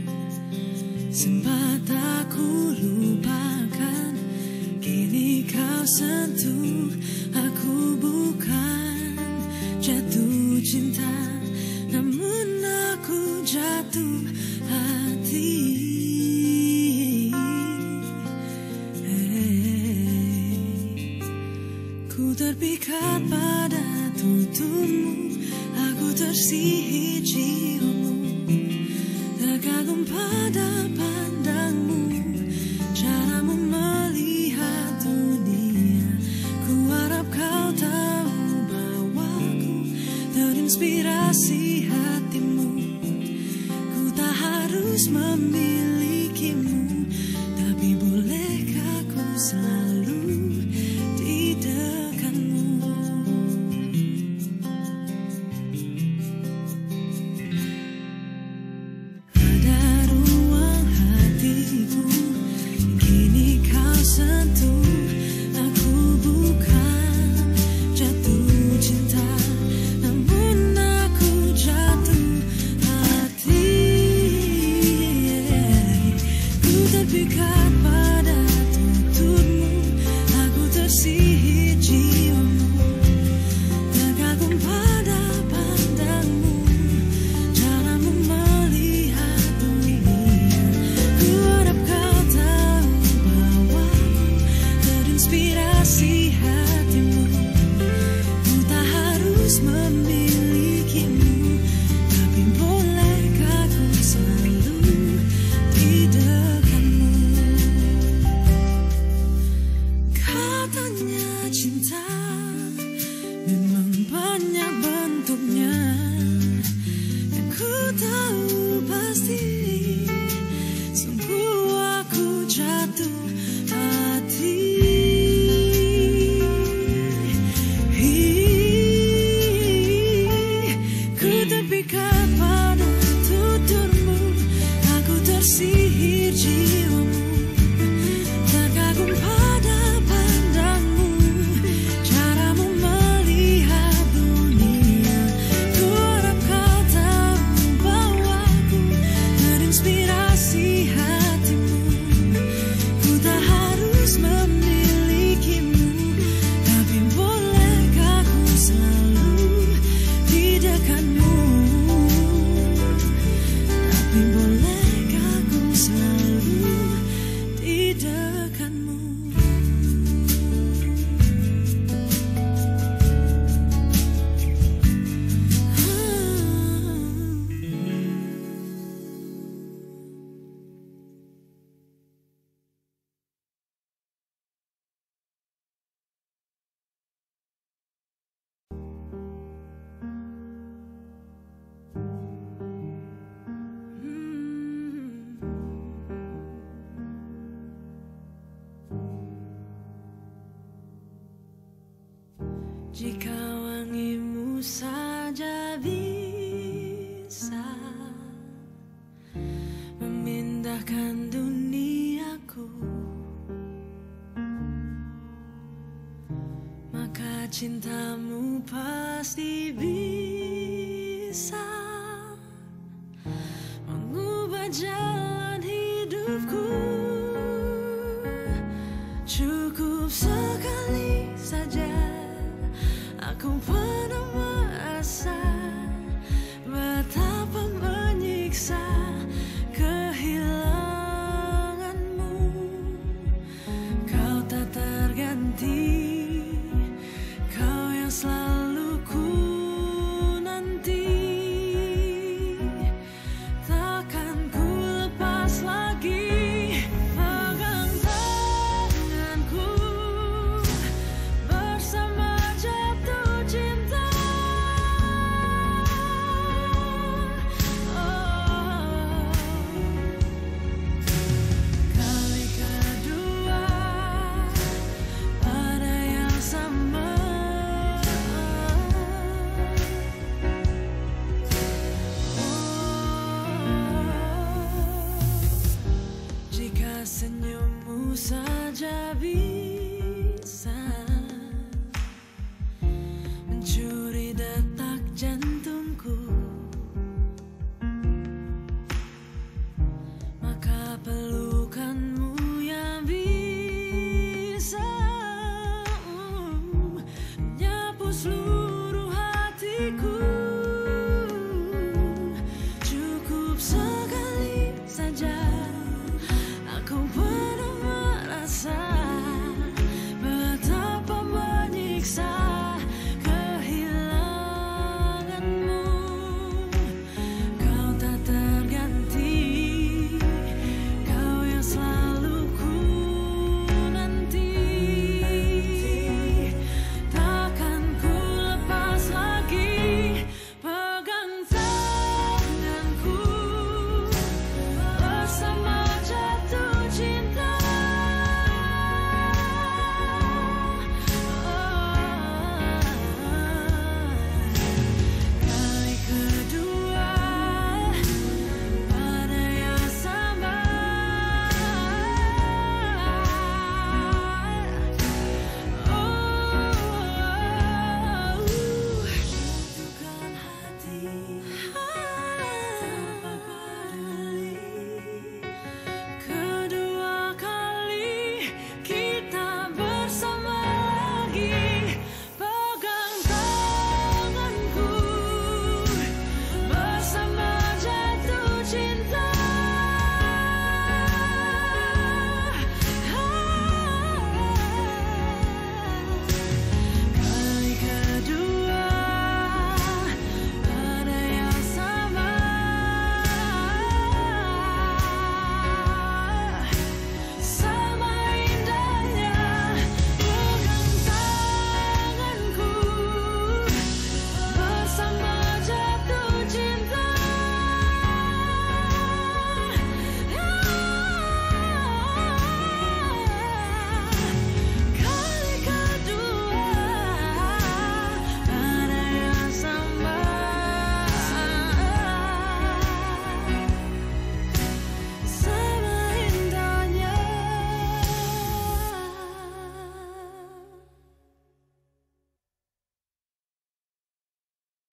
sempat aku lupakan, kini kau sentuh. Aku bukan jatuh cinta, namun aku jatuh hati. Ku terpikat pada tuturmu, aku tersihir jiwamu, terkagum pada pandangmu, caramu melihat dunia. Ku harap kau tahu bahwa ku terinspirasi hatimu. Ku tak harus harus memilikimu, tapi bolehkah ku selalu di dekatmu? Ada ruang hatiku, kini kau sentuh. Aku bukan jatuh cinta, namun aku jatuh hati. Ku terpikat pada tutupmu, aku tersihir jiwamu, terkagum pada pandangmu, caramu melihat dunia. Ku harap kau tahu bahwa terinspirasi hatimu. Ku tak harus memilikimu, tapi bolehkah ku selalu di dekatmu? Katanya cinta memang banyak bentuknya, yang ku tahu pasti sungguh aku jatuh hati. Ku terpikat pada tuturmu, aku tersihir jiwamu, terkagum pada pandangmu, caramu melihat dunia. Ku harap kau tahu bahwa ku terinspirasi hatimu. Ku tak harus memilikimu, tapi bolehkah ku selalu di dekatmu? Tapi bolehkah ku selalu di dekatmu? Jika wangimu saja bisa memindahkan duniaku, maka cintamu pasti bisa mengubah jalan hidupku. Cukup sekali saja aku pernah merasa betapa menyiksa kehilanganmu. Kau tak terganti, kau yang selalu ku nanti. Takkan ku lepas lagi pegang tanganku bersama jatuh cinta.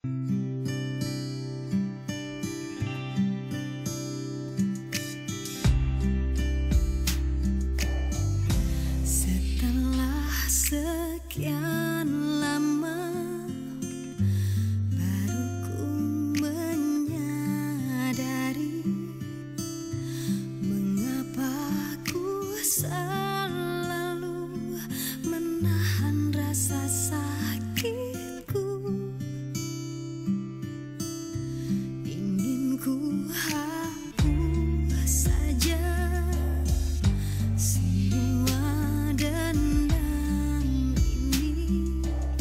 Setelah sekian lama baru ku menyadari mengapa ku selalu menahan rasa sakitku. Ingin ku hapus saja semua dendam ini,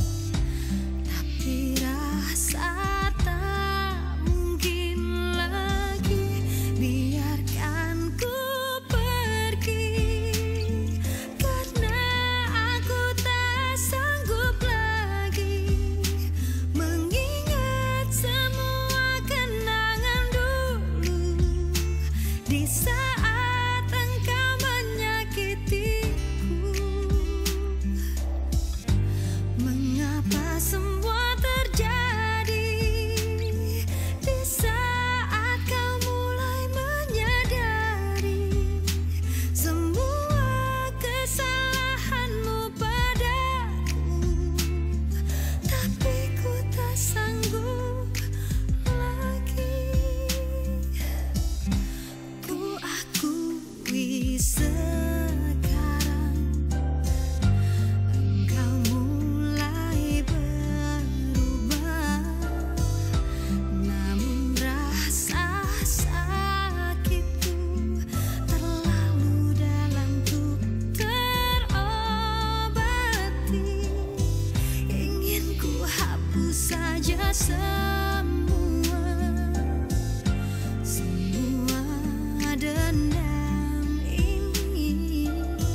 tapi rasa tak mungkin lagi. Biarkan ku pergi, karena aku tak sanggup lagi mengingat semua kenangan dulu di saat engkau menyakitiku. Mengapa semua terjadi di saat kau mulai menyadari semua kesalahanmu padaku, tapi ku tak sanggup lagi. Ku akui sekarang engkau mulai berubah, namun rasa sakitku terlalu dalam untuk terobati. Ingin ku hapus saja semua dendam ini,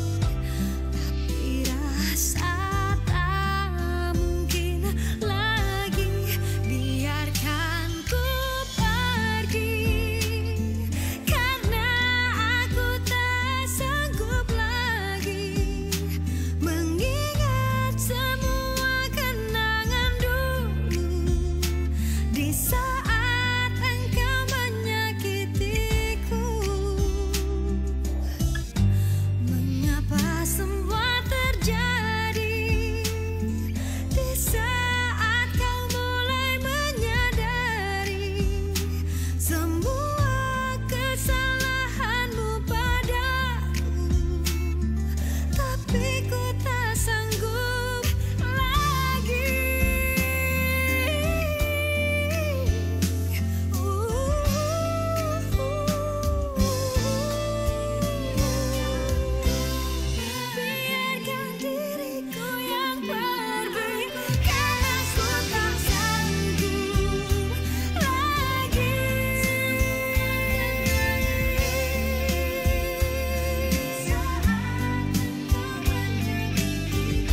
tapi rasa tak mungkin lagi. Biarkan ku pergi, karena aku tak sanggup lagi mengingat semua kenangan dulu di saat engkau menyakitiku. Mengapa semua terjadi di saat kau mulai menyadari semua kesalahanmu padaku, tapi ku tak sanggup lagi. Biarkan diriku yang pergi, karena ku tak sanggup lagi. Saat kau menyakitiku,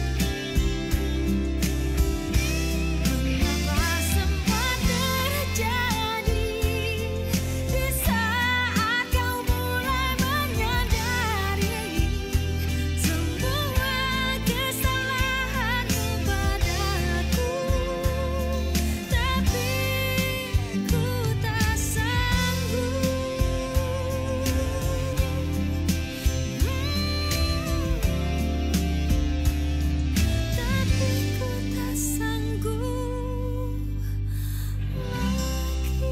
mengapa semua terjadi di saat kau mulai menyadari semua kesalahanmu padaku, tapi ku tak sanggup. Tapi ku tak sanggup lagi.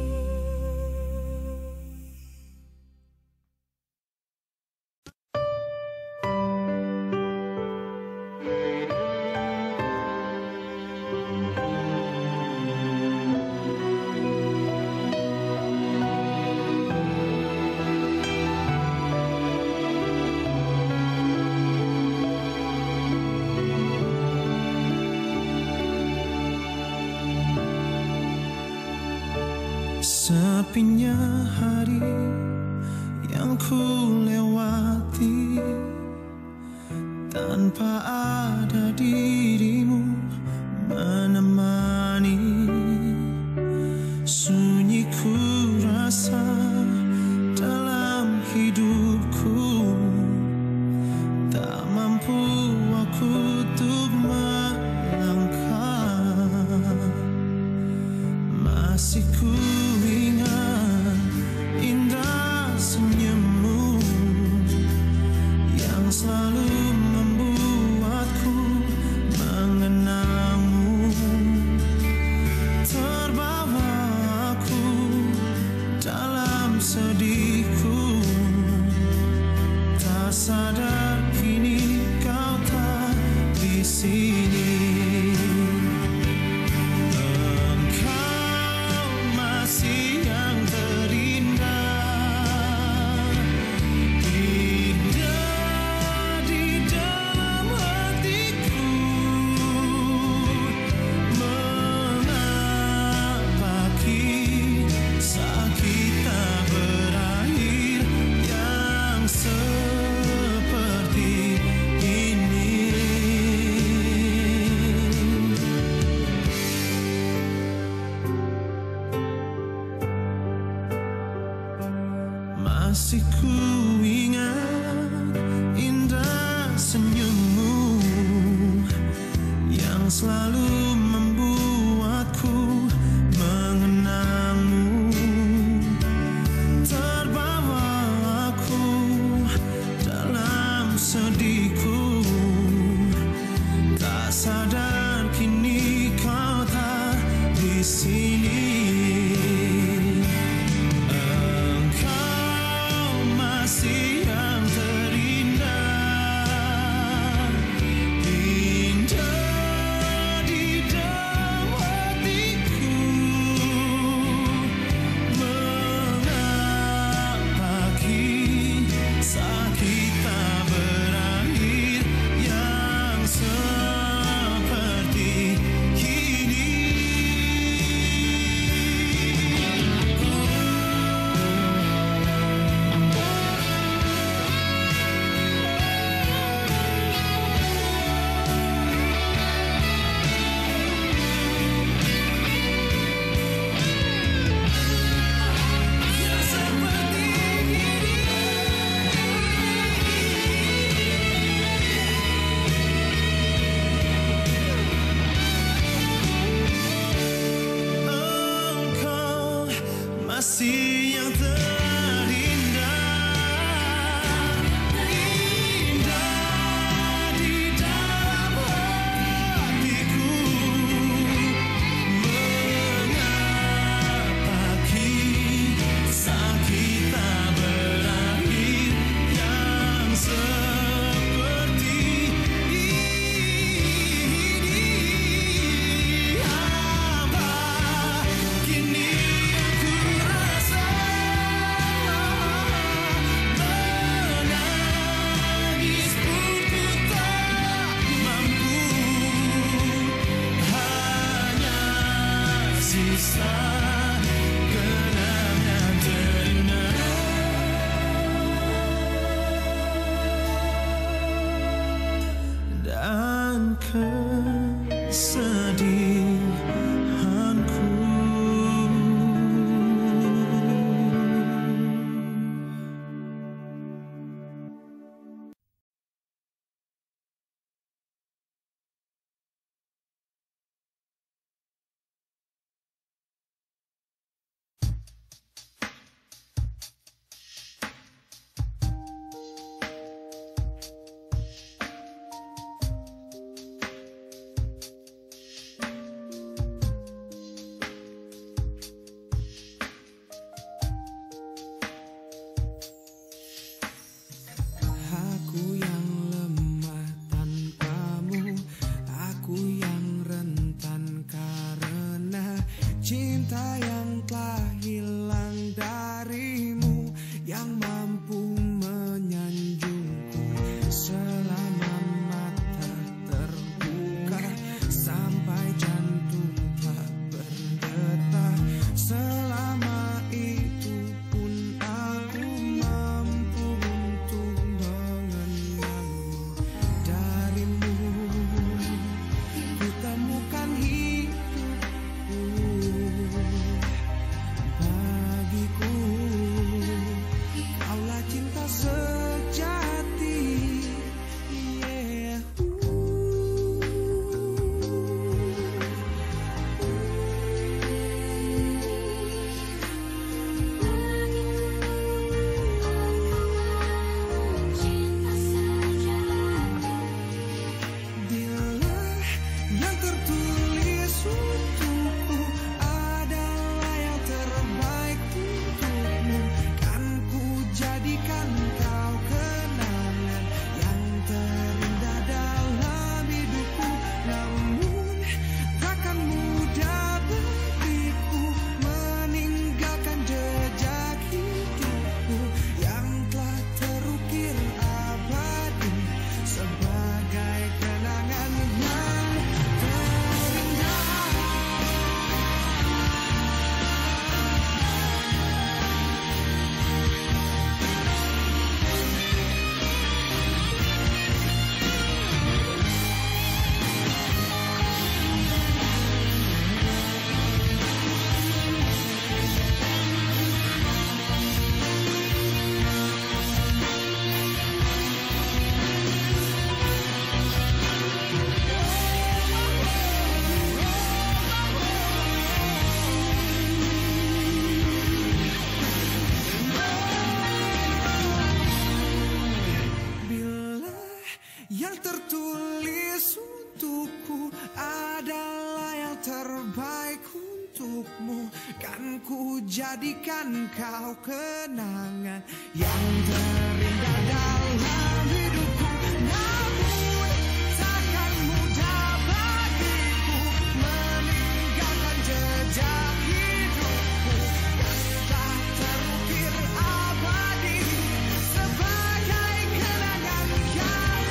Sepinya hari yang ku lewati tanpa ada dirimu menemani. Sunyi ku rasa dalam hidupku, tak mampu aku untuk melangkah. Masih ku ingat indah senyummu yang selalu membuatku mengenangmu. Terbawa aku dalam sedihku, tak sadar kini kau tak di sini. Masih ku ingat indah senyummu yang selalu membuatku mengenangmu. Terbawa aku dalam sedihku, tak sadar kini kau tak di sini. Masih yang terindah, indah di dalam hatiku. Mengapa kisah kita berakhir yang seperti ini? Apa kini aku rasa menangis pun ku tak mampu, hanya sisa kenangan terindah dan kesedihanku. Aku yang lemah tanpamu, aku yang rentan karena cinta yang telah hilang darimu, yang mampu menyanjungku selama mata terbuka sampai jantung tak berdetak. Selama itu pun aku mampu untuk mengenangmu. Darimu ku temukan hidupku. tertulis untukku adalah yang terbaik untukmu. Kan ku jadikan kau kenangan yang terindah dalam hidupku. Namun takkan mudah bagiku meninggalkan jejak hidupku yang tak terukir abadi sebagai kenangan yang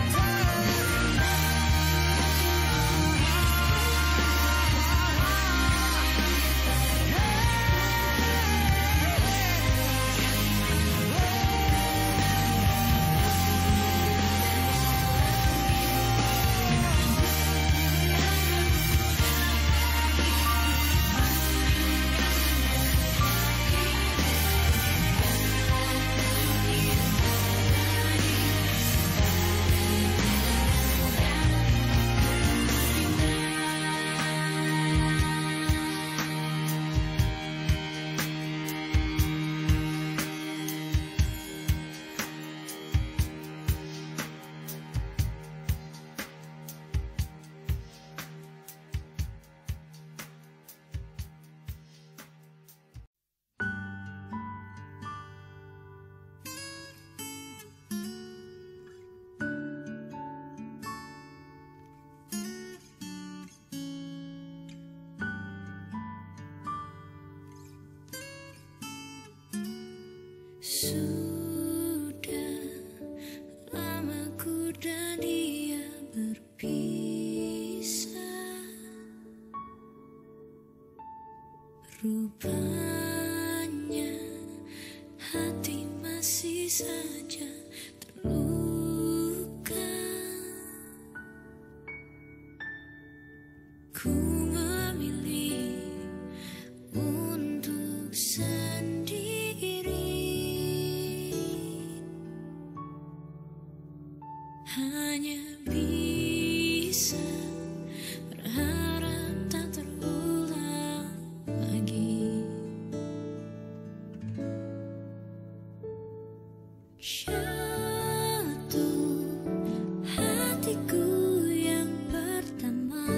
sudah lama ku dan dia berpisah. Rupanya hati masih saja terluka. Ku memilih untuk sendiri, hanya bisa berharap tak terulang lagi. Jatuh hatiku yang pertama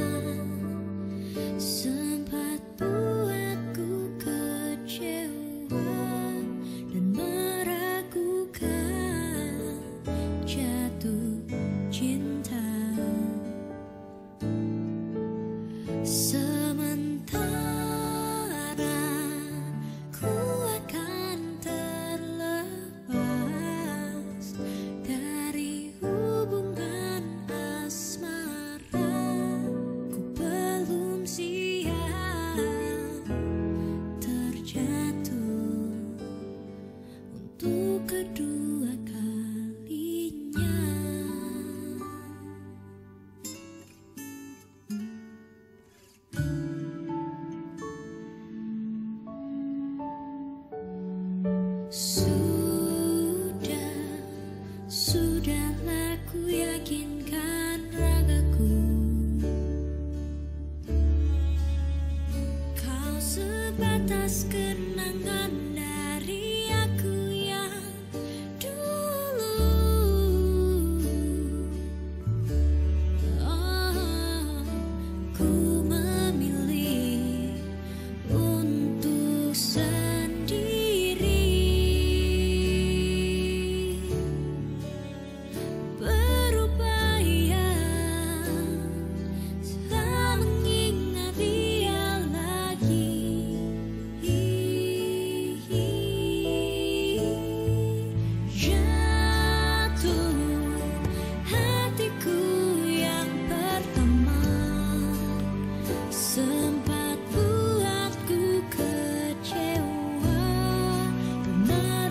sempat buatku kecewa dan meragukan jatuh cinta. Sementara ku akan terlepas dari hubungan asmara, ku belum siap terjatuh untuk kedua kalinya. Sudahlah ku yakinkan ragaku, kau sebatas kenangan dari aku yang dulu. Oh, ku memilih untuk sendiri, berupaya tak mengingat dia lagi. Jatuh hatiku yang pertama sempat buatku kecewa dan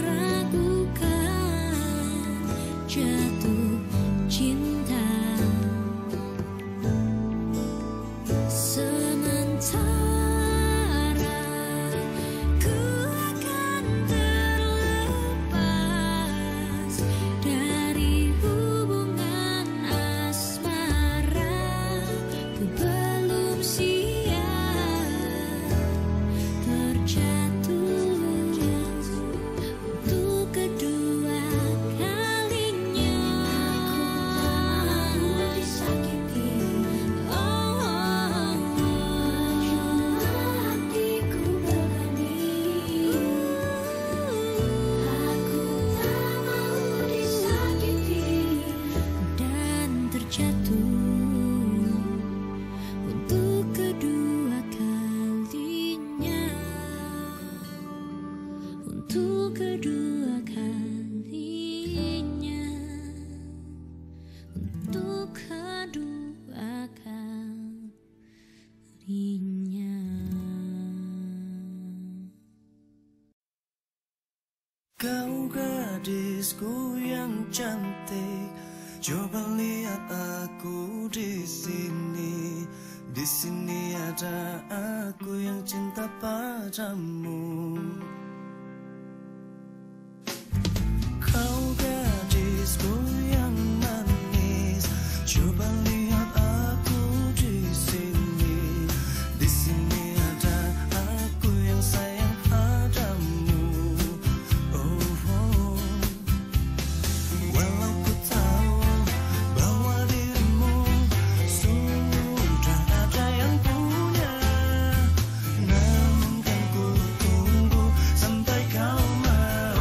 meragukan jatuh cinta. Sementara ku akan terlepas dari hubungan asmara, ku belum siap gadisku yang cantik, coba lihat aku di sini. Di sini ada aku yang cinta padamu. Kau gadisku yang manis, coba lihat aku di sini. Di sini ada aku yang sayang padamu. Oh, oh. Walau ku tahu bahwa dirimu sudah ada yang punya, namun kan ku tunggu sampai kau mau.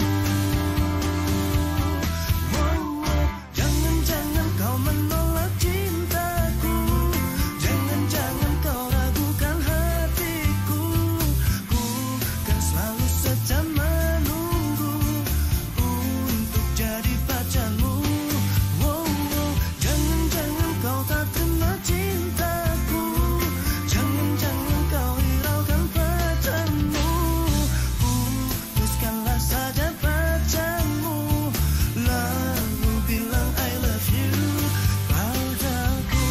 Oh, oh. Jangan-jangan kau menolak cintaku, jangan-jangan kau ragukan hatiku. Ku kan selalu setia menunggu untuk jadi pacarmu. Oh, oh. Jangan-jangan kau tak terima cintaku, jangan-jangan kau hiraukan pacarmu. Putuskanlah saja pacarmu, lalu bilang I love you padaku.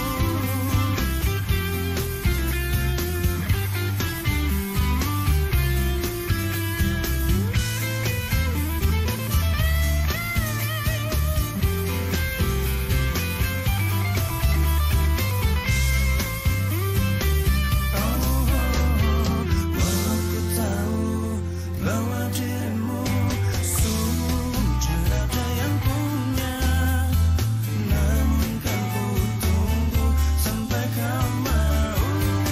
Walau ku tahu bahwa dirimu sudah ada yang punya, namun kan ku tunggu sampai kau mau.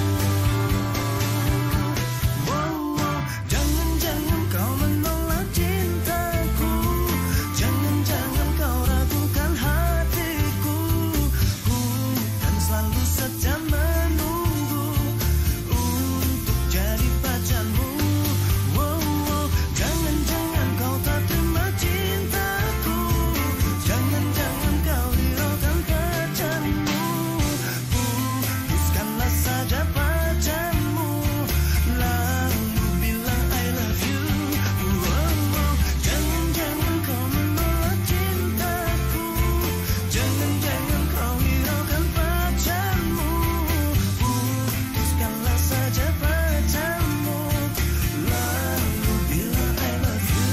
Oh, oh. Jangan-jangan kau menolak cintaku, jangan-jangan kau ragukan hatiku. Ku kan selalu setia menunggu untuk jadi pacarmu. Oh, oh. Jangan-jangan kau tak terima cintaku, jangan-jangan kau hiraukan pacarmu. Putuskanlah saja pacarmu, lalu bilang I love you. Oh, oh. Jangan-jangan kau menolak cintaku, jangan-jangan kau hiraukan pacarmu. Putuskanlah saja pacarmu, lalu bilang I love you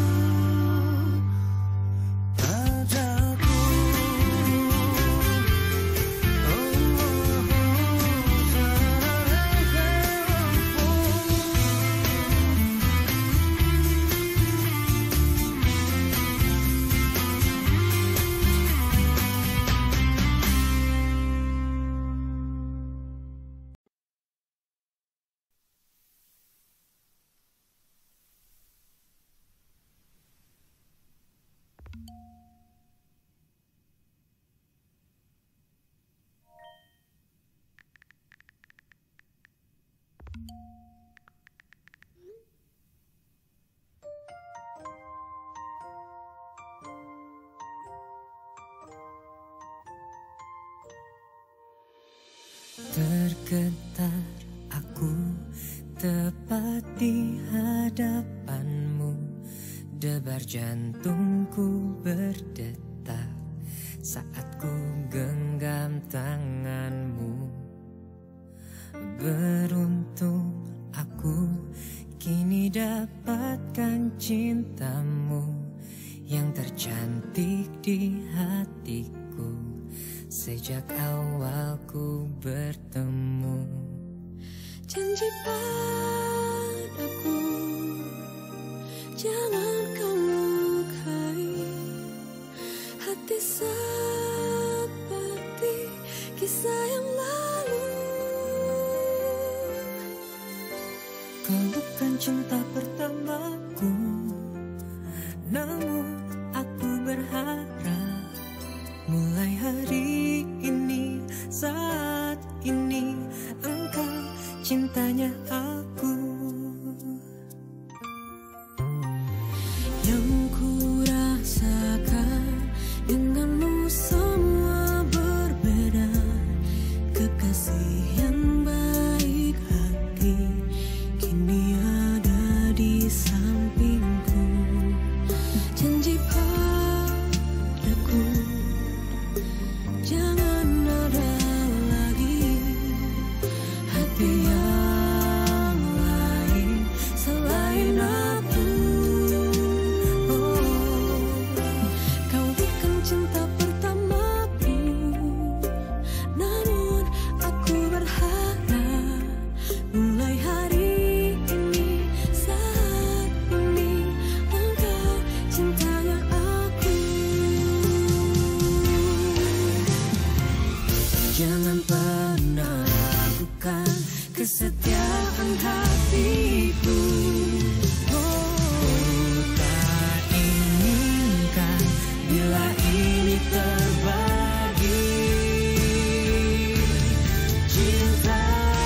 padaku. Tergetar aku tepat di hadapanmu, debar jantungku berdetak saat ku genggam tanganmu. Beruntung aku kini dapatkan cintamu yang tercantik di hatiku sejak awal ku bertemu. Janji padaku, jangan kau lukai hati seperti kisah yang lalu. Kau bukan cinta pertamaku, namun aku berharap mulai hari ini, saat ini engkau cintanya aku. Yang ku rasakan denganmu semua berbeda, kekasih yang baik hati kini ada di sampingku. Janji hati yang lain selain aku. Oh, kau bukan cinta pertamaku, namun aku berharap mulai hari ini, saat ini, engkau cintanya aku. Jangan pernah ragukan kesetiaan hatiku. Oh, tak inginkan bila ini terbagi cinta.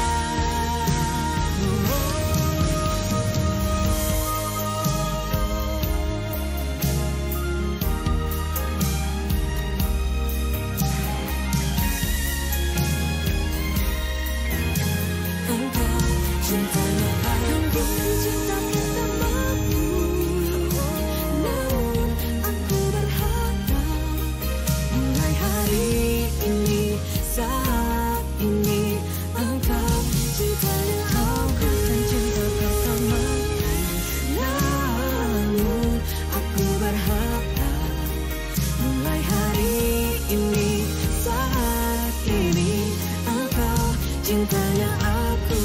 Cintanya aku, cinta pertamaku, namun aku berharap mulai hari ini, saat ini, engkau cintanya aku. Bukan cinta pertamaku, namun aku berharap mulai hari ini, saat ini, engkau cintanya aku.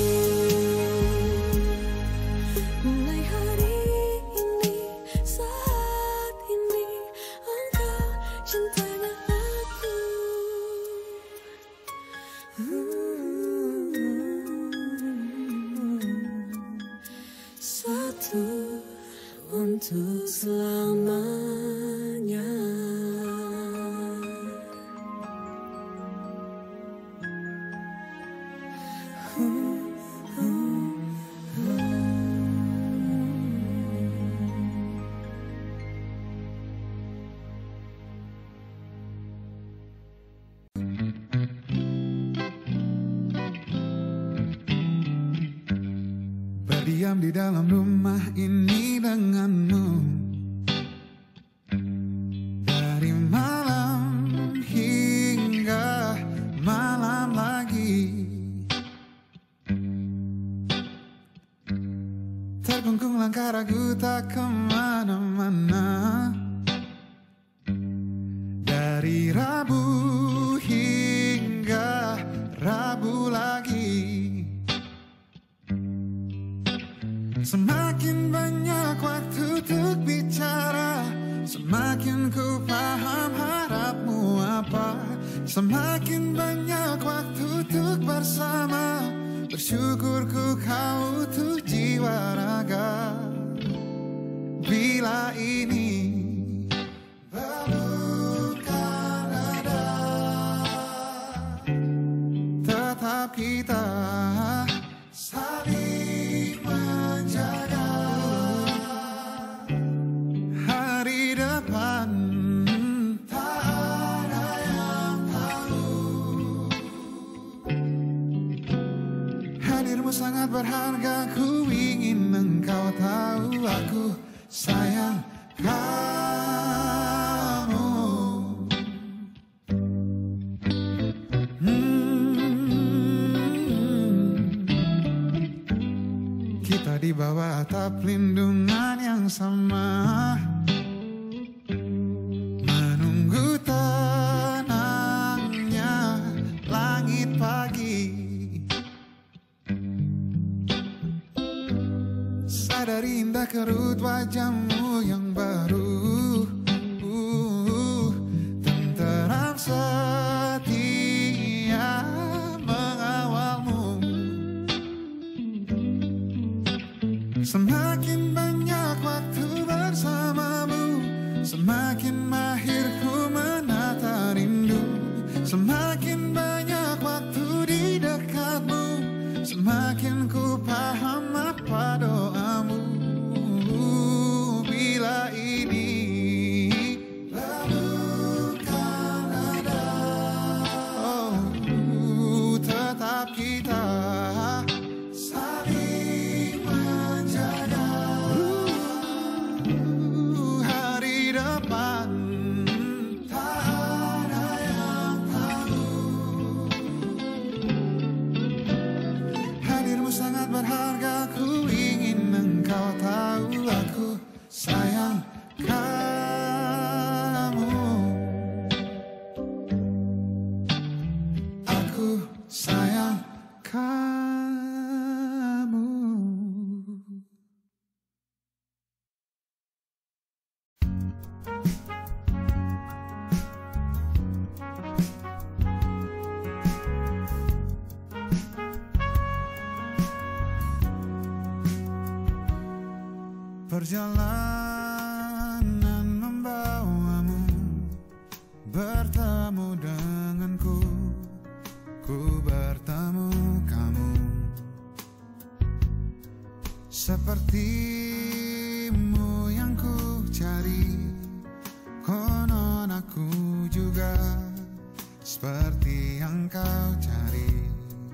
Mulai hari ini, saat ini, engkau cintanya aku. Satu untuk selamanya. Berdiam di dalam rumah ini denganmu, dari malam hingga malam lagi. Terkungkung langkah ragu tak kemana-mana, dari Rabu hingga Rabu lagi. Semakin banyak waktu untuk bicara, semakin ku paham harapmu apa. Semakin banyak waktu untuk bersama, bersyukurku kau utuh jiwa raga. Bila ini bukan ada, tetap kita saling menjaga. Hari depan tak ada yang tahu. Hadirmu sangat berharga, ku ingin engkau tahu. Aku sayang kamu. Kita di bawah atap lindungan yang sama, menunggu tenangnya langit pagi. Sadari indah kerut wajahmu yang baru, tenteram setia mengawalmu. Semakin banyak waktu bersamamu, semakin mahir ku menata rindu. Semakin banyak waktu di dekatmu, semakin ku paham apa doamu. Bila ini bukan ada, oh, tetap kita saling menjaga. Hari depan tak ada yang tahu. berharga, ku ingin engkau tahu aku sayang kamu. Aku sayang kamu. Perjalanan membawamu bertemu denganku, ku bertemu kamu. Sepertimu yang ku cari, konon aku juga seperti yang kau cari.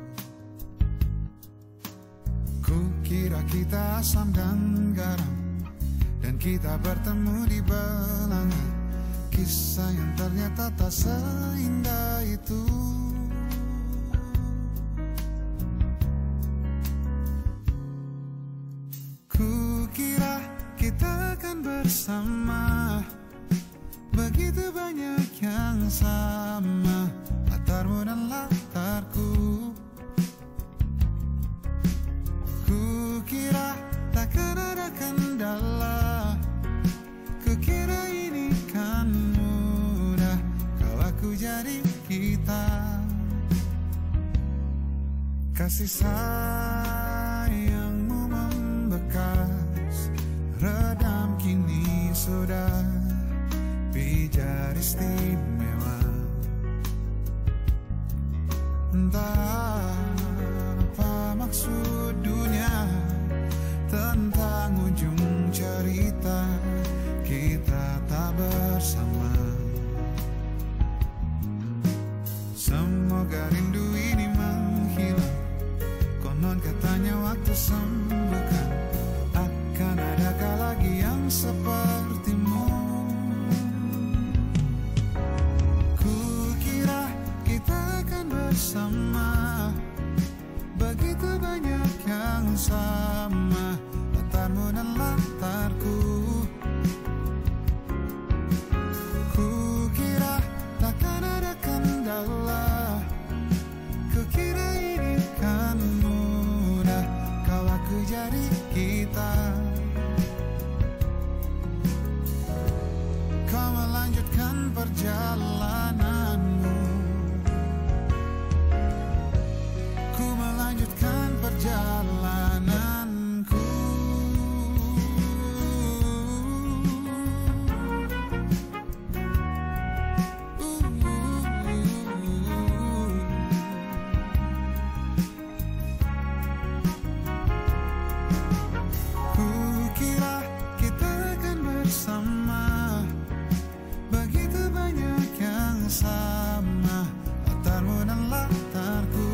Ku kira kita asam dan garam, dan kita bertemu di belanga. Kisah yang ternyata tak seindah itu. Ku kira kita akan bersama, begitu banyak yang sama, latarmu dan latarku. Ku kira takkan ada kendala, kukira ini kan mudah kalau aku jadi kita. Kasih sayangmu membekas, redam kini sudah pijar istimewa. Entah apa maksud dunia tentang ujung cerita kita tak bersama. Semoga rindu ini menghilang, konon katanya waktu sembuhkan. Akan adakah lagi yang sepertimu? Ku kira kita akan bersama, begitu banyak yang sama, latarmu dan latarku. Ku kira takkan ada kendala, kukira ini kan mudah kalau aku jadi kita. Kau melanjutkan perjalananmu, ku melanjutkan perjalananku. Kukira kita akan bersama, begitu banyak yang sama, latarmu dan latarku.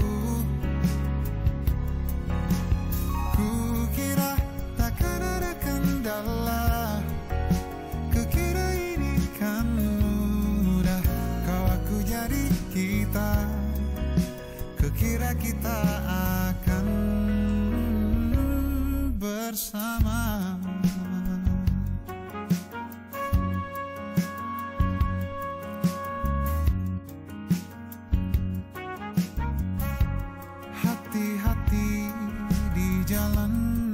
Kukira takkan ada kendala, kukira ini kan mudah kau aku jadi kita. Kukira kita akan bersama. Hati-hati di jalan,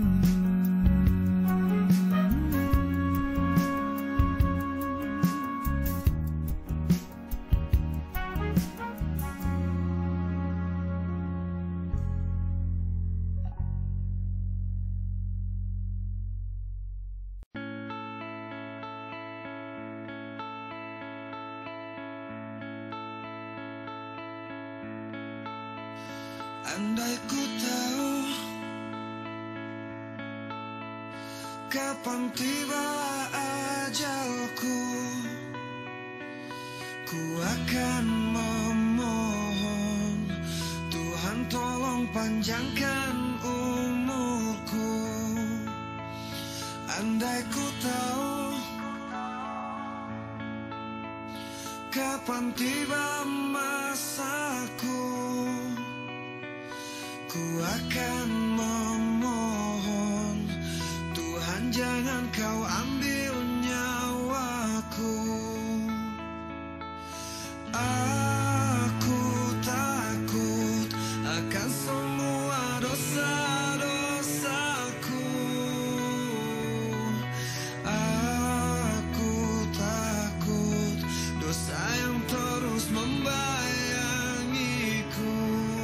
andai ku tahu kapan tiba ajalku, ku akan memohon Tuhan tolong panjangkan umurku. Andai ku tahu kapan tiba masaku, Ku akan memohon, Tuhan jangan kau ambil nyawaku. Aku takut akan semua dosa-dosaku. Aku takut dosa yang terus membayangiku.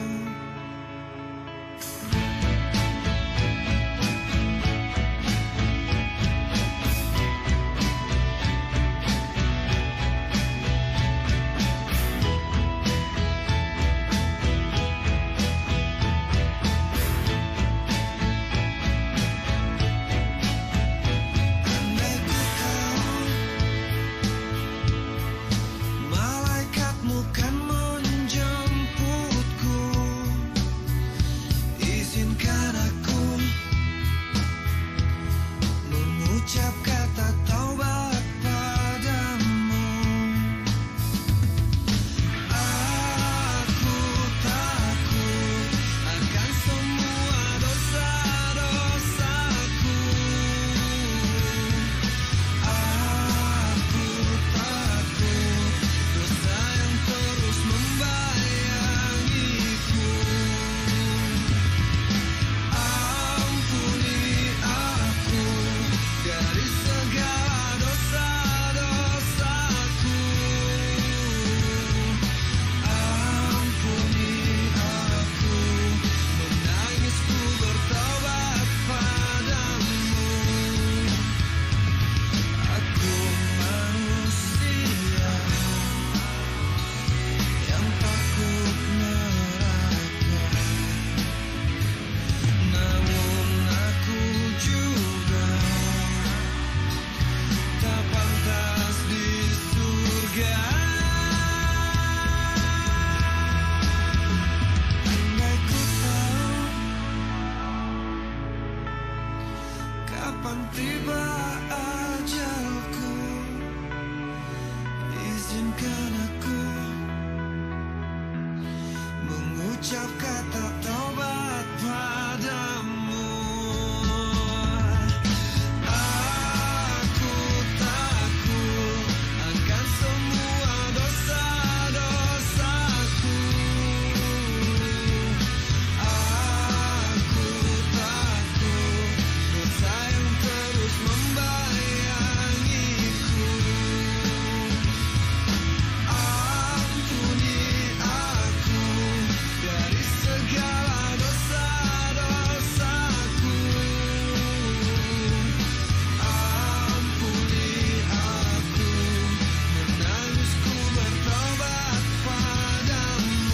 Kapan tiba ajalku, izinkan aku mengucap kata taubat padamu. Aku takut akan semua dosa-dosaku. Aku takut dosa yang terus membayangiku. Ampuni aku dari segala dosa-dosaku. Ampuni aku, menangisku bertobat padamu.